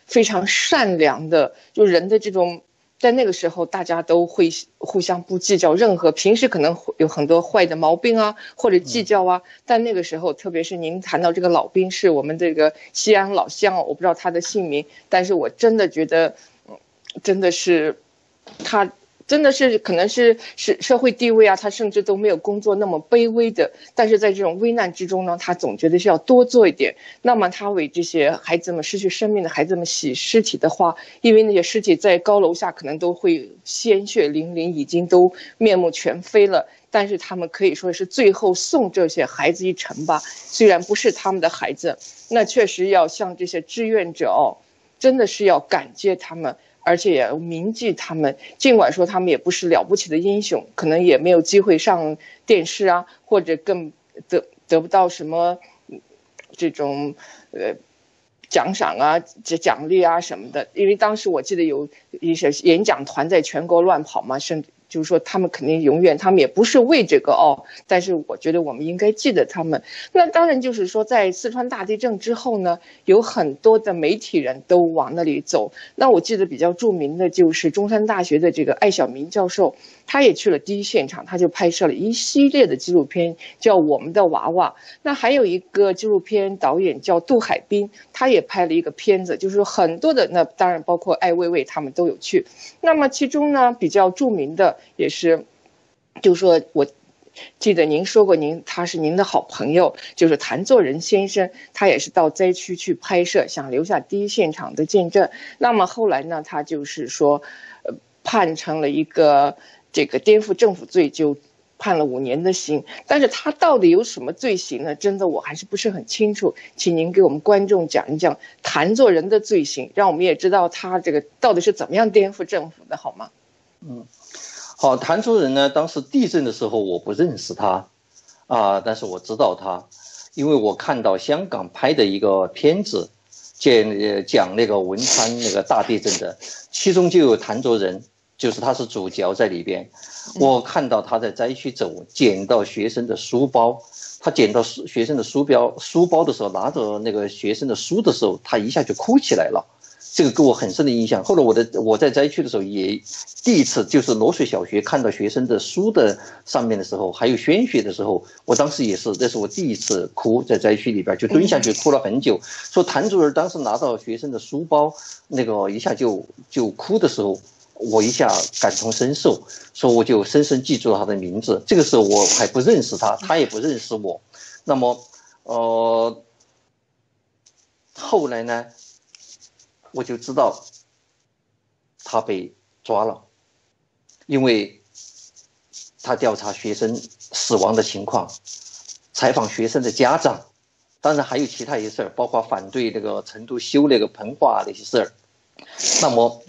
非常善良的，就人的这种。在那个时候，大家都会互相不计较任何，平时可能有很多坏的毛病啊，或者计较啊。但那个时候，特别是您谈到这个老兵，是我们这个西安老乡，我不知道他的姓名，但是我真的觉得，真的是他。真的是可能是是社会地位啊，他甚至都没有工作那么卑微的，但是在这种危难之中呢，他总觉得是要多做一点。那么他为这些孩子们失去生命的孩子们洗尸体的话，因为那些尸体在高楼下可能都会鲜血淋淋，已经都面目全非了。但是他们可以说是最后送这些孩子一程吧，虽然不是他们的孩子，那确实要向这些志愿者哦，真的是要感谢他们。而且也铭记他们，尽管说他们也不是了不起的英雄，可能也没有机会上电视啊，或者更得得不到什么这种呃奖赏啊、奖励啊什么的。因为当时我记得有一些演讲团在全国乱跑嘛，甚至就是说他们肯定永远，他们也不是为这个哦。但是我觉得我们应该记得他们。那当然就是说，在四川大地震之后呢，有很多的媒体人都往那里走。那我记得比较著名的就是中山大学的这个艾晓明教授，他也去了第一现场，他就拍摄了一系列的纪录片，叫《我们的娃娃》。那还有一个纪录片导演叫杜海滨，他也拍了一个片子，就是很多的，那当然包括艾未未他们都有去。那么其中呢，比较著名的也是，就是说我记得您说过您他是您的好朋友，就是谭作人先生，他也是到灾区去拍摄，想留下第一现场的见证。那么后来呢，他就是说，呃，判成了一个这个颠覆政府罪，就判了五年的刑。但是他到底有什么罪行呢？真的我还是不是很清楚，请您给我们观众讲一讲谭作人的罪行，让我们也知道他这个到底是怎么样颠覆政府的，好吗？ 嗯。好，谭作人呢，当时地震的时候我不认识他，啊，但是我知道他，因为我看到香港拍的一个片子，讲讲那个汶川那个大地震的，其中就有谭作人，就是他是主角在里边。我看到他在灾区走，捡到学生的书包，他捡到学生的书包书包的时候，拿着那个学生的书的时候，他一下就哭起来了。这个给我很深的印象。后来我的我在灾区的时候，也第一次就是罗水小学看到学生的书的上面的时候，还有宣血的时候，我当时也是，这是我第一次哭，在灾区里边就蹲下去哭了很久。说谭主任当时拿到学生的书包，那个一下就就哭的时候，我一下感同身受，说我就深深记住了他的名字。这个时候我还不认识他，他也不认识我。那么，呃，后来呢？我就知道他被抓了，因为他调查学生死亡的情况，采访学生的家长，当然还有其他一些事儿，包括反对那个成都修那个棚化那些事儿。那么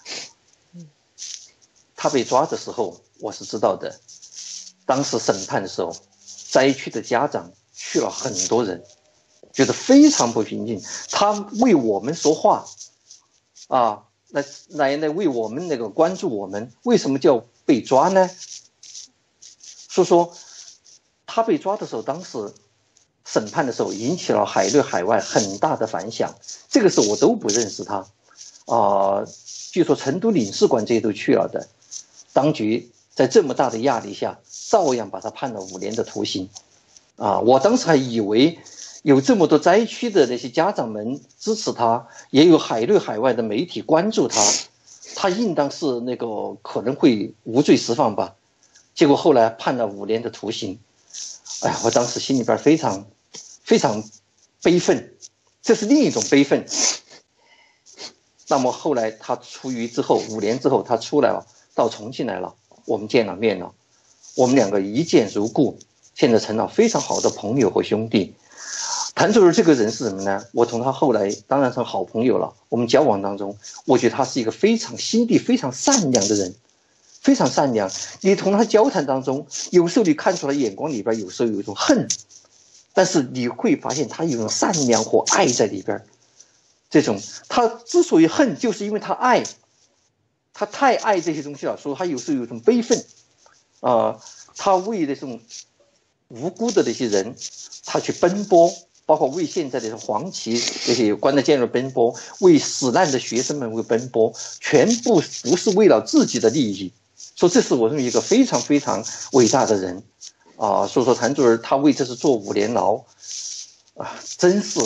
他被抓的时候，我是知道的。当时审判的时候，灾区的家长去了很多人，觉得非常不平静。他为我们说话。啊，来来来为我们那个关注我们，为什么叫被抓呢？所以说，他被抓的时候，当时审判的时候引起了海内海外很大的反响。这个时候我都不认识他，啊、呃，据说成都领事馆这些都去了的，当局在这么大的压力下，照样把他判了五年的徒刑。啊，我当时还以为。有这么多灾区的那些家长们支持他，也有海内海外的媒体关注他，他应当是那个可能会无罪释放吧。结果后来判了五年的徒刑，哎呀，我当时心里边非常非常悲愤，这是另一种悲愤。那么后来他出狱之后，五年之后他出来了，到重庆来了，我们见了面了，我们两个一见如故，现在成了非常好的朋友和兄弟。谭作人这个人是什么呢？我从他后来当然成好朋友了。我们交往当中，我觉得他是一个非常心地非常善良的人，非常善良。你同他交谈当中，有时候你看出来眼光里边有时候有一种恨，但是你会发现他有一种善良和爱在里边。这种他之所以恨，就是因为他爱，他太爱这些东西了，所以他有时候有一种悲愤啊、呃，他为这种无辜的那些人，他去奔波。 包括为现在的黄旗这些有关的建筑奔波，为死难的学生们为奔波，全部不是为了自己的利益。说这是我认为一个非常非常伟大的人啊！所以说谭卓人他为这事坐五年牢啊，真是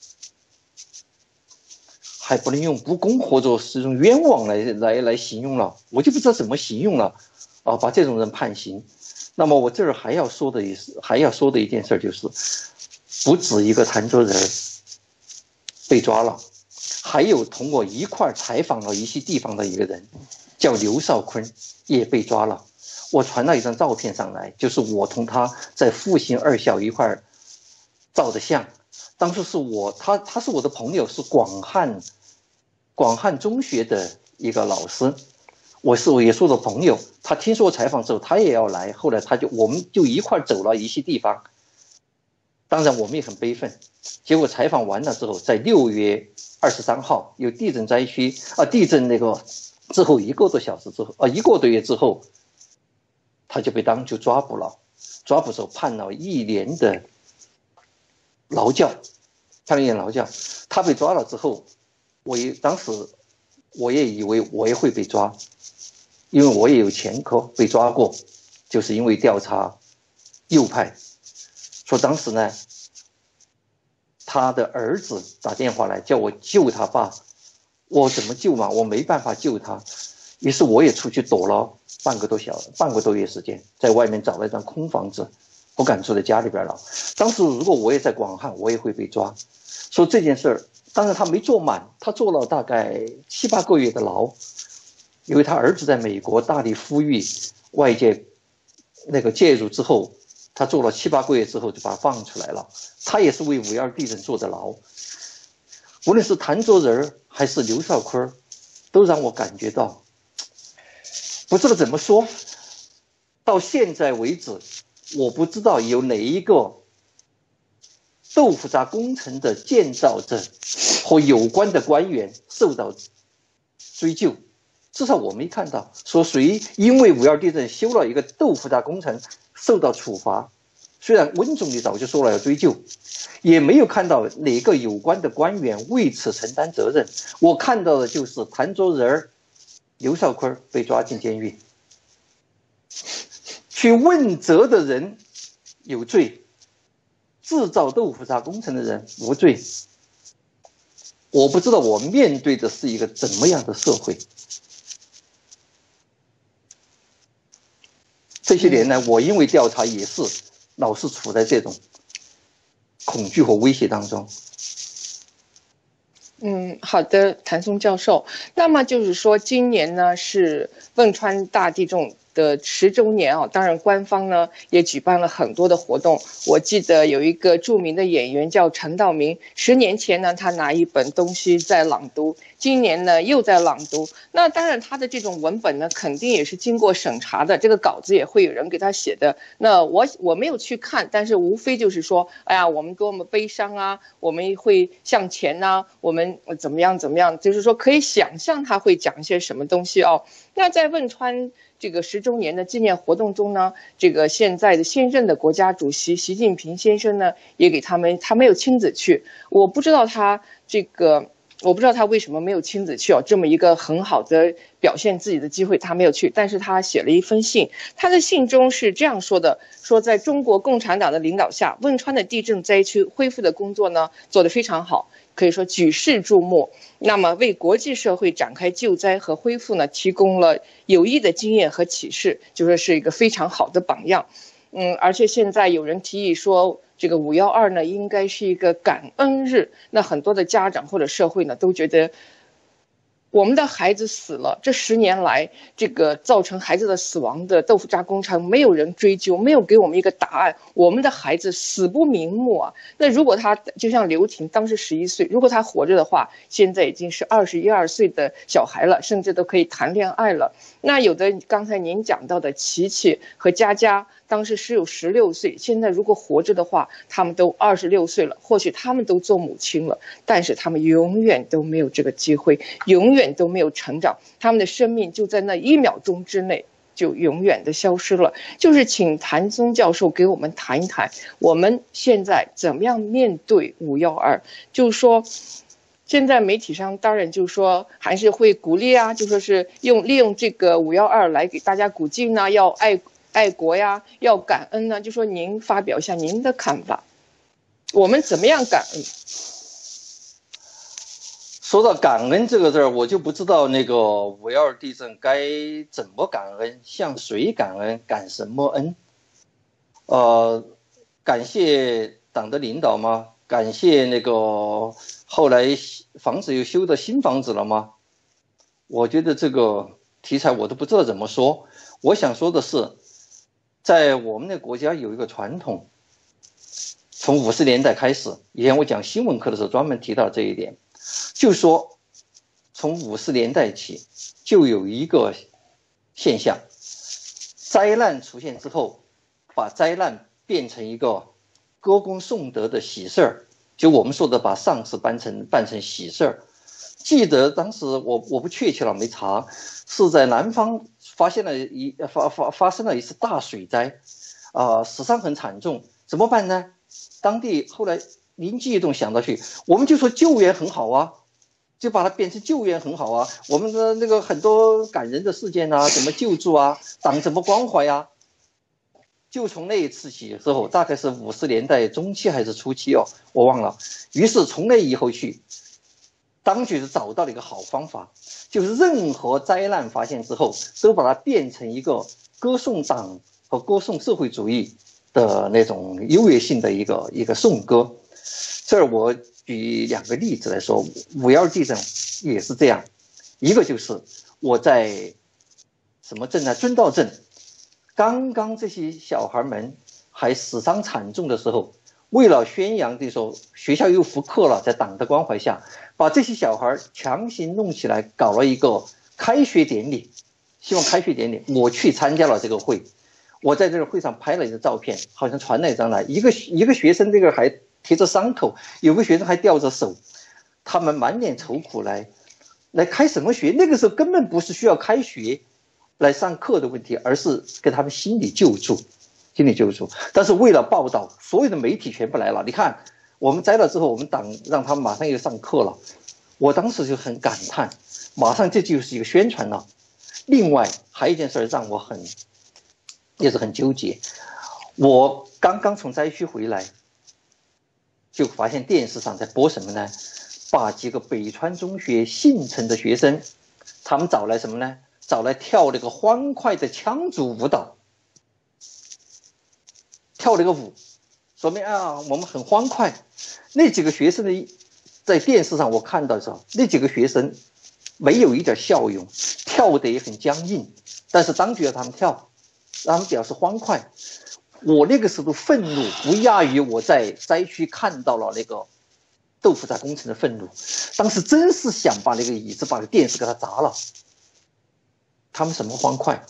还不能用不公或者是用冤枉来来来形容了，我就不知道怎么形容了啊！把这种人判刑。那么我这儿还要说的也是还要说的一件事就是。不止一个谭卓人被抓了，还有同我一块采访了一些地方的一个人，叫刘少坤，也被抓了。我传了一张照片上来，就是我同他在复兴二校一块照的相。当时是我，他他是我的朋友，是广汉广汉中学的一个老师，我是我也是我的朋友。他听说我采访之后，他也要来，后来他就我们就一块走了一些地方。当然我们也很悲愤，结果采访完了之后，在六月二十三号有地震灾区啊，地震那个之后一个多小时之后啊，一个多月之后，他就被当局抓捕了，抓捕之后判了一年的劳教，判了一年劳教。他被抓了之后，我也当时我也以为我也会被抓，因为我也有前科被抓过，就是因为调查右派。说当时呢，他的儿子打电话来叫我救他爸，我怎么救嘛？我没办法救他，于是我也出去躲了半个多小半个多月时间，在外面找了一张空房子，不敢住在家里边了。当时如果我也在广汉，我也会被抓。说这件事儿，当然他没坐满，他坐了大概七八个月的牢，因为他儿子在美国大力呼吁外界那个介入之后。他坐了七八个月之后就把他放出来了，他也是为五一二地震坐的牢。无论是谭卓人还是刘少坤，都让我感觉到，不知道怎么说。到现在为止，我不知道有哪一个豆腐渣工程的建造者和有关的官员受到追究，至少我没看到说谁因为五一二地震修了一个豆腐渣工程受到处罚。虽然温总理早就说了要追究，也没有看到哪个有关的官员为此承担责任。我看到的就是谭卓人、刘少坤被抓进监狱，去问责的人有罪，制造豆腐渣工程的人无罪。我不知道我面对的是一个怎么样的社会。这些年来，我因为调查也是老是处在这种恐惧和威胁当中。 嗯，好的，谭松教授。那么就是说，今年呢是汶川大地震的十周年啊，当然官方呢也举办了很多的活动。我记得有一个著名的演员叫陈道明，十年前呢他拿一本东西在朗读，今年呢又在朗读。那当然他的这种文本呢肯定也是经过审查的，这个稿子也会有人给他写的。那我我没有去看，但是无非就是说，哎呀，我们多么悲伤啊，我们会向前啊，我们怎么样怎么样，就是说可以想象他会讲一些什么东西哦。那在汶川这个十周年的纪念活动中呢，这个现在的现任的国家主席习近平先生呢，也给他们，他没有亲自去，我不知道他这个，我不知道他为什么没有亲自去哦，这么一个很好的表现自己的机会，他没有去，但是他写了一封信，他的信中是这样说的，说在中国共产党的领导下，汶川的地震灾区恢复的工作呢，做得非常好。可以说举世注目，那么为国际社会展开救灾和恢复呢，提供了有益的经验和启示，就说是一个非常好的榜样。嗯，而且现在有人提议说，这个五幺二呢，应该是一个感恩日。那很多的家长或者社会呢，都觉得我们的孩子死了，这十年来这个造成孩子的死亡的豆腐渣工程，没有人追究，没有给我们一个答案，我们的孩子死不瞑目啊。那如果他就像刘婷当时十一岁，如果他活着的话，现在已经是二十一二岁的小孩了，甚至都可以谈恋爱了。那有的刚才您讲到的琪琪和佳佳，当时只有十六岁，现在如果活着的话，他们都二十六岁了，或许他们都做母亲了，但是他们永远都没有这个机会，永远都没有成长，他们的生命就在那一秒钟之内就永远的消失了。就是请谭宗教授给我们谈一谈，我们现在怎么样面对五幺二？就是说，现在媒体上当然就是说还是会鼓励啊，就说是用利用这个五幺二来给大家鼓劲呢，要爱爱国呀，要感恩呢。就说您发表一下您的看法，我们怎么样感恩？ 说到感恩这个字儿，我就不知道那个五幺二地震该怎么感恩，向谁感恩，感什么恩？呃，感谢党的领导吗？感谢那个后来房子又修的新房子了吗？我觉得这个题材我都不知道怎么说。我想说的是，在我们的国家有一个传统，从五十年代开始，以前我讲新闻课的时候专门提到这一点。就说从五十年代起就有一个现象，灾难出现之后，把灾难变成一个歌功颂德的喜事儿，就我们说的把丧事办成办成喜事儿。记得当时我我不确切了，没查，是在南方发现了一发发发生了一次大水灾，啊、呃，死伤很惨重，怎么办呢？当地后来灵机一动想到去，我们就说救援很好啊，就把它变成救援很好啊。我们的那个很多感人的事件啊，怎么救助啊，党怎么关怀啊，就从那一次起之后，大概是五十年代中期还是初期哦，我忘了。于是从那以后去，当局是找到了一个好方法，就是任何灾难发现之后，都把它变成一个歌颂党和歌颂社会主义的那种优越性的一个一个颂歌。这儿我举两个例子来说，五幺二地震也是这样。一个就是我在什么镇呢？遵道镇，刚刚这些小孩们还死伤惨重的时候，为了宣扬这时候学校又复课了，在党的关怀下，把这些小孩强行弄起来，搞了一个开学典礼，希望开学典礼，我去参加了这个会。我在这个会上拍了一张照片，好像传了一张来，一个一个学生这个还贴着伤口，有个学生还吊着手，他们满脸愁苦来来开什么学？那个时候根本不是需要开学来上课的问题，而是给他们心理救助，心理救助。但是为了报道，所有的媒体全部来了。你看，我们摘了之后，我们党让他们马上又上课了。我当时就很感叹，马上这就是一个宣传了。另外还有一件事让我很也是很纠结，我刚刚从灾区回来，就发现电视上在播什么呢？把几个北川中学幸存的学生，他们找来什么呢？找来跳那个欢快的羌族舞蹈，跳了个舞，说明啊我们很欢快。那几个学生的在电视上我看到的时候，那几个学生没有一点笑容，跳得也很僵硬，但是当局要他们跳，让他们表示欢快。我那个时候愤怒不亚于我在灾区看到了那个豆腐渣工程的愤怒，当时真是想把那个椅子把那个电视给它砸了。他们什么欢快？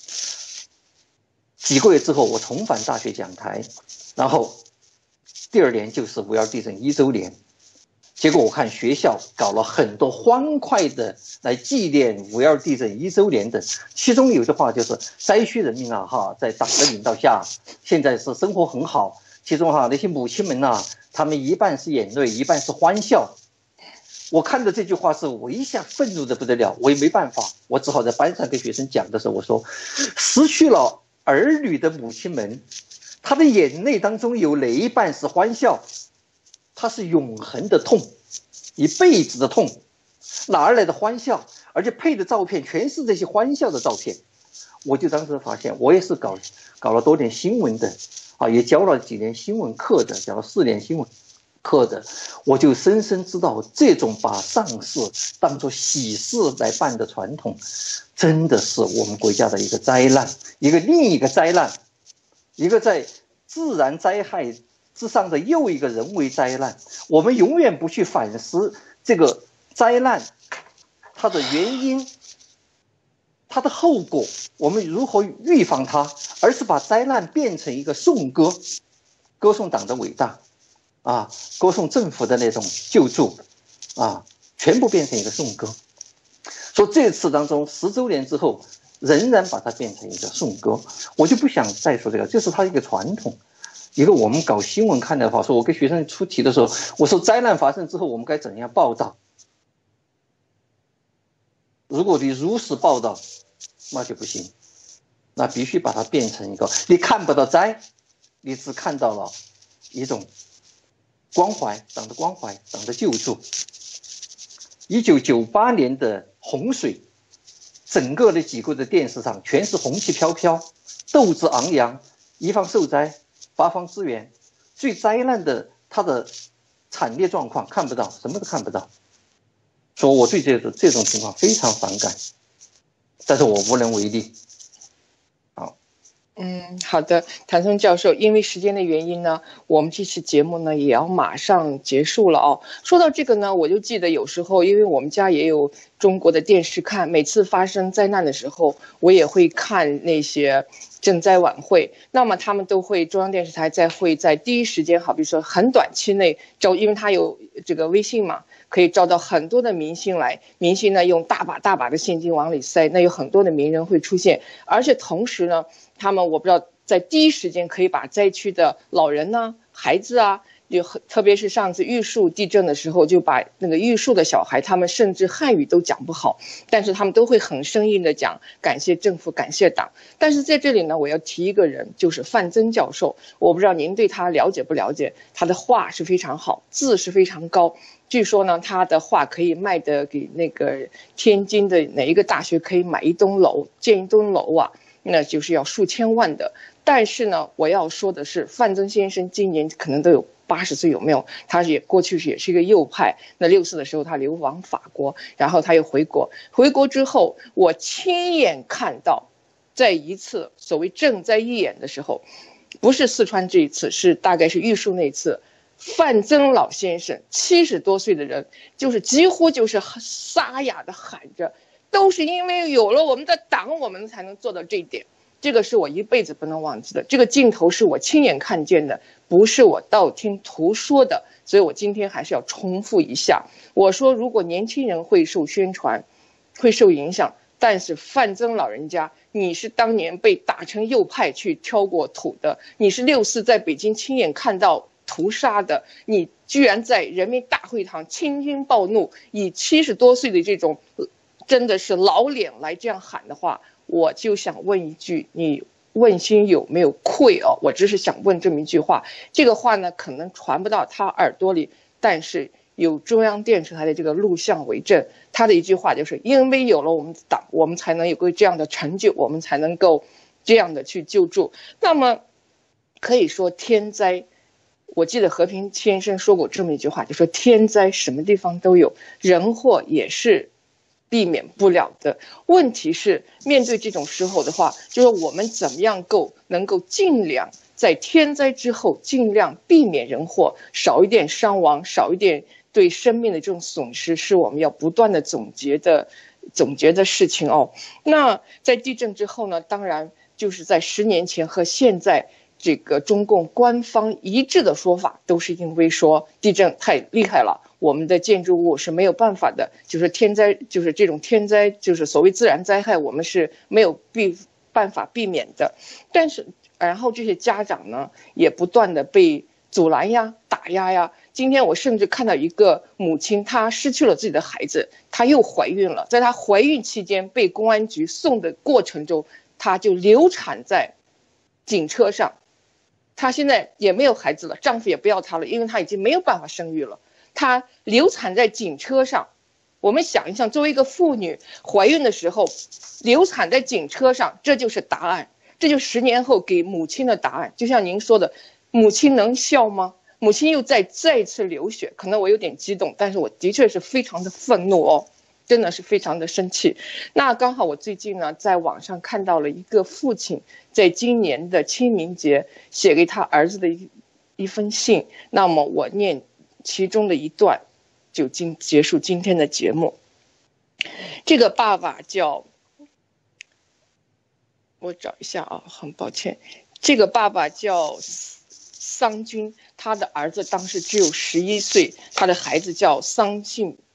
几个月之后我重返大学讲台，然后第二年就是五幺二地震一周年，结果我看学校搞了很多欢快的来纪念五幺二地震一周年的，其中有句话就是灾区人民啊哈，在党的领导下现在是生活很好，其中哈那些母亲们呐、啊，他们一半是眼泪，一半是欢笑。我看到这句话时，我一下愤怒的不得了，我也没办法，我只好在班上跟学生讲的时候，我说，失去了儿女的母亲们，她的眼泪当中有哪一半是欢笑？她是永恒的痛，一辈子的痛，哪儿来的欢笑？而且配的照片全是这些欢笑的照片。我就当时发现，我也是搞搞了多点新闻的啊，也教了几年新闻课的，教了四年新闻课的，我就深深知道这种把丧事当作喜事来办的传统，真的是我们国家的一个灾难，一个另一个灾难，一个在自然灾害之上的又一个人为灾难。我们永远不去反思这个灾难它的原因，它的后果，我们如何预防它，而是把灾难变成一个颂歌，歌颂党的伟大啊，歌颂政府的那种救助啊，全部变成一个颂歌。说这次当中十周年之后， 仍然把它变成一个颂歌。我就不想再说这个，这是它一个传统。一个我们搞新闻看的话，说我给学生出题的时候，我说灾难发生之后我们该怎样报道？如果你如实报道，那就不行，那必须把它变成一个你看不到灾，你只看到了一种关怀，党的关怀，党的救助。一九九八年的洪水，整个的几个的电视上全是红旗飘飘，斗志昂扬，一方受灾，八方支援。最灾难的它的惨烈状况看不到，什么都看不到。说我对这个这种情况非常反感，但是我无能为力。好， 嗯，好的，谭松教授，因为时间的原因呢，我们这期节目呢也要马上结束了哦。说到这个呢，我就记得有时候，因为我们家也有中国的电视看，每次发生灾难的时候，我也会看那些赈灾晚会。那么他们都会，中央电视台在会在第一时间，好比说很短期内招，因为他有这个微信嘛。可以招到很多的明星来，明星呢用大把大把的现金往里塞，那有很多的名人会出现，而且同时呢，他们我不知道在第一时间可以把灾区的老人呢、孩子啊，就特别是上次玉树地震的时候，就把那个玉树的小孩，他们甚至汉语都讲不好，但是他们都会很生硬的讲感谢政府、感谢党。但是在这里呢，我要提一个人，就是范曾教授，我不知道您对他了解不了解，他的画是非常好，字是非常高。据说呢，他的画可以卖的给那个天津的哪一个大学可以买一栋楼，建一栋楼啊，那就是要数千万的。但是呢，我要说的是，范曾先生今年可能都有八十岁，有没有？他也过去也是一个右派。那六四的时候，他流亡法国，然后他又回国。回国之后，我亲眼看到，在一次所谓赈灾义演的时候，不是四川这一次，是大概是玉树那次。范曾老先生七十多岁的人，就是几乎就是沙哑的喊着，都是因为有了我们的党，我们才能做到这一点。这个是我一辈子不能忘记的，这个镜头是我亲眼看见的，不是我道听途说的。所以我今天还是要重复一下，我说如果年轻人会受宣传，会受影响，但是范曾老人家，你是当年被打成右派去挑过土的，你是六四在北京亲眼看到屠杀的，你居然在人民大会堂青筋暴怒，以七十多岁的这种真的是老脸来这样喊的话，我就想问一句，你问心有没有愧哦？我只是想问这么一句话，这个话呢可能传不到他耳朵里，但是有中央电视台的这个录像为证，他的一句话就是因为有了我们的党，我们才能有个这样的成就，我们才能够这样的去救助。那么可以说天灾，我记得和平先生说过这么一句话，就说天灾什么地方都有，人祸也是避免不了的。问题是面对这种时候的话，就是我们怎么样够能够尽量在天灾之后尽量避免人祸，少一点伤亡，少一点对生命的这种损失，是我们要不断的总结的总结的事情哦。那在地震之后呢，当然就是在十年前和现在这个中共官方一致的说法，都是因为说地震太厉害了，我们的建筑物是没有办法的，就是天灾，就是这种天灾，就是所谓自然灾害，我们是没有避办法避免的。但是然后这些家长呢，也不断的被阻拦呀、打压呀。今天我甚至看到一个母亲，她失去了自己的孩子，她又怀孕了，在她怀孕期间被公安局送的过程中，她就流产在警车上。她现在也没有孩子了，丈夫也不要她了，因为她已经没有办法生育了。她流产在警车上，我们想一想，作为一个妇女怀孕的时候流产在警车上，这就是答案，这就十年后给母亲的答案。就像您说的，母亲能笑吗？母亲又再再一次流血，可能我有点激动，但是我的确是非常的愤怒哦，真的是非常的生气。那刚好我最近呢在网上看到了一个父亲在今年的清明节写给他儿子的一一封信，那么我念其中的一段，就今结束今天的节目。这个爸爸叫，我找一下啊，很抱歉，这个爸爸叫桑军，他的儿子当时只有十一岁，他的孩子叫桑信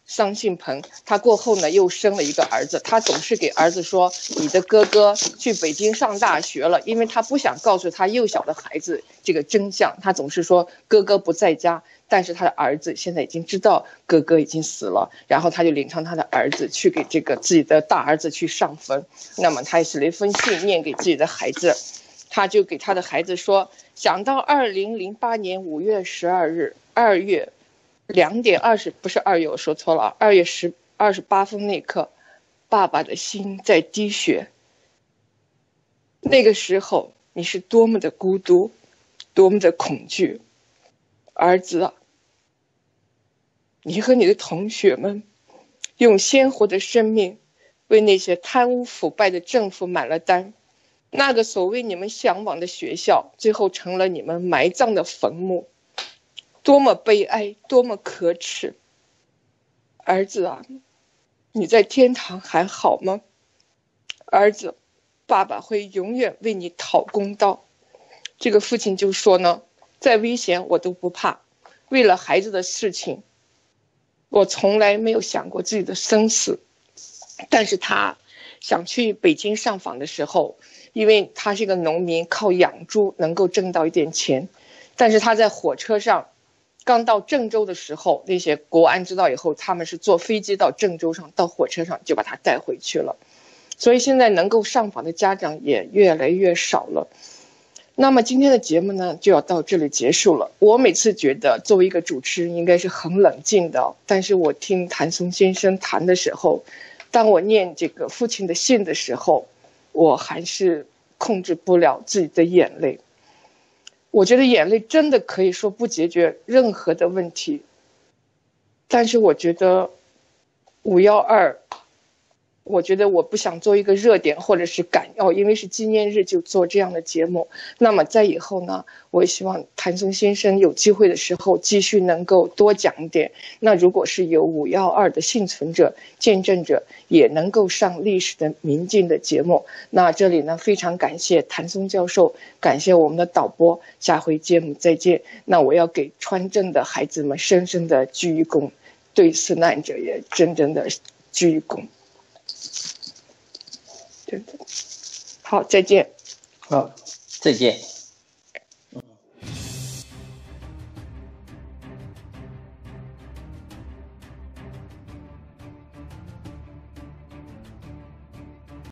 桑信鹏，他过后呢又生了一个儿子，他总是给儿子说你的哥哥去北京上大学了，因为他不想告诉他幼小的孩子这个真相，他总是说哥哥不在家，但是他的儿子现在已经知道哥哥已经死了，然后他就领上他的儿子去给这个自己的大儿子去上坟。那么他也写了一封信念给自己的孩子，他就给他的孩子说，想到二零零八年五月十二日二月两点二十，不是二月，我说错了，二月十二十八分那刻，爸爸的心在滴血。那个时候你是多么的孤独，多么的恐惧。儿子啊，你和你的同学们用鲜活的生命为那些贪污腐败的政府买了单，那个所谓你们向往的学校，最后成了你们埋葬的坟墓。多么悲哀，多么可耻！儿子啊，你在天堂还好吗？儿子，爸爸会永远为你讨公道。这个父亲就说呢，再危险我都不怕，为了孩子的事情，我从来没有想过自己的生死。但是他想去北京上访的时候，因为他是一个农民，靠养猪能够挣到一点钱，但是他在火车上刚到郑州的时候，那些国安知道以后，他们是坐飞机到郑州上，到火车上就把他带回去了。所以现在能够上访的家长也越来越少了。那么今天的节目呢，就要到这里结束了。我每次觉得作为一个主持人应该是很冷静的，但是我听谭松先生谈的时候，当我念这个父亲的信的时候，我还是控制不了自己的眼泪。我觉得眼泪真的可以说不解决任何的问题，但是我觉得五一二，我觉得我不想做一个热点或者是赶要，因为是纪念日就做这样的节目。那么在以后呢，我也希望谭松先生有机会的时候继续能够多讲一点。那如果是有五一二的幸存者、见证者，也能够上历史的民进的节目。那这里呢，非常感谢谭松教授，感谢我们的导播，下回节目再见。那我要给川镇的孩子们深深的鞠一躬，对死难者也真正的鞠一躬。好，再见。 好，再见。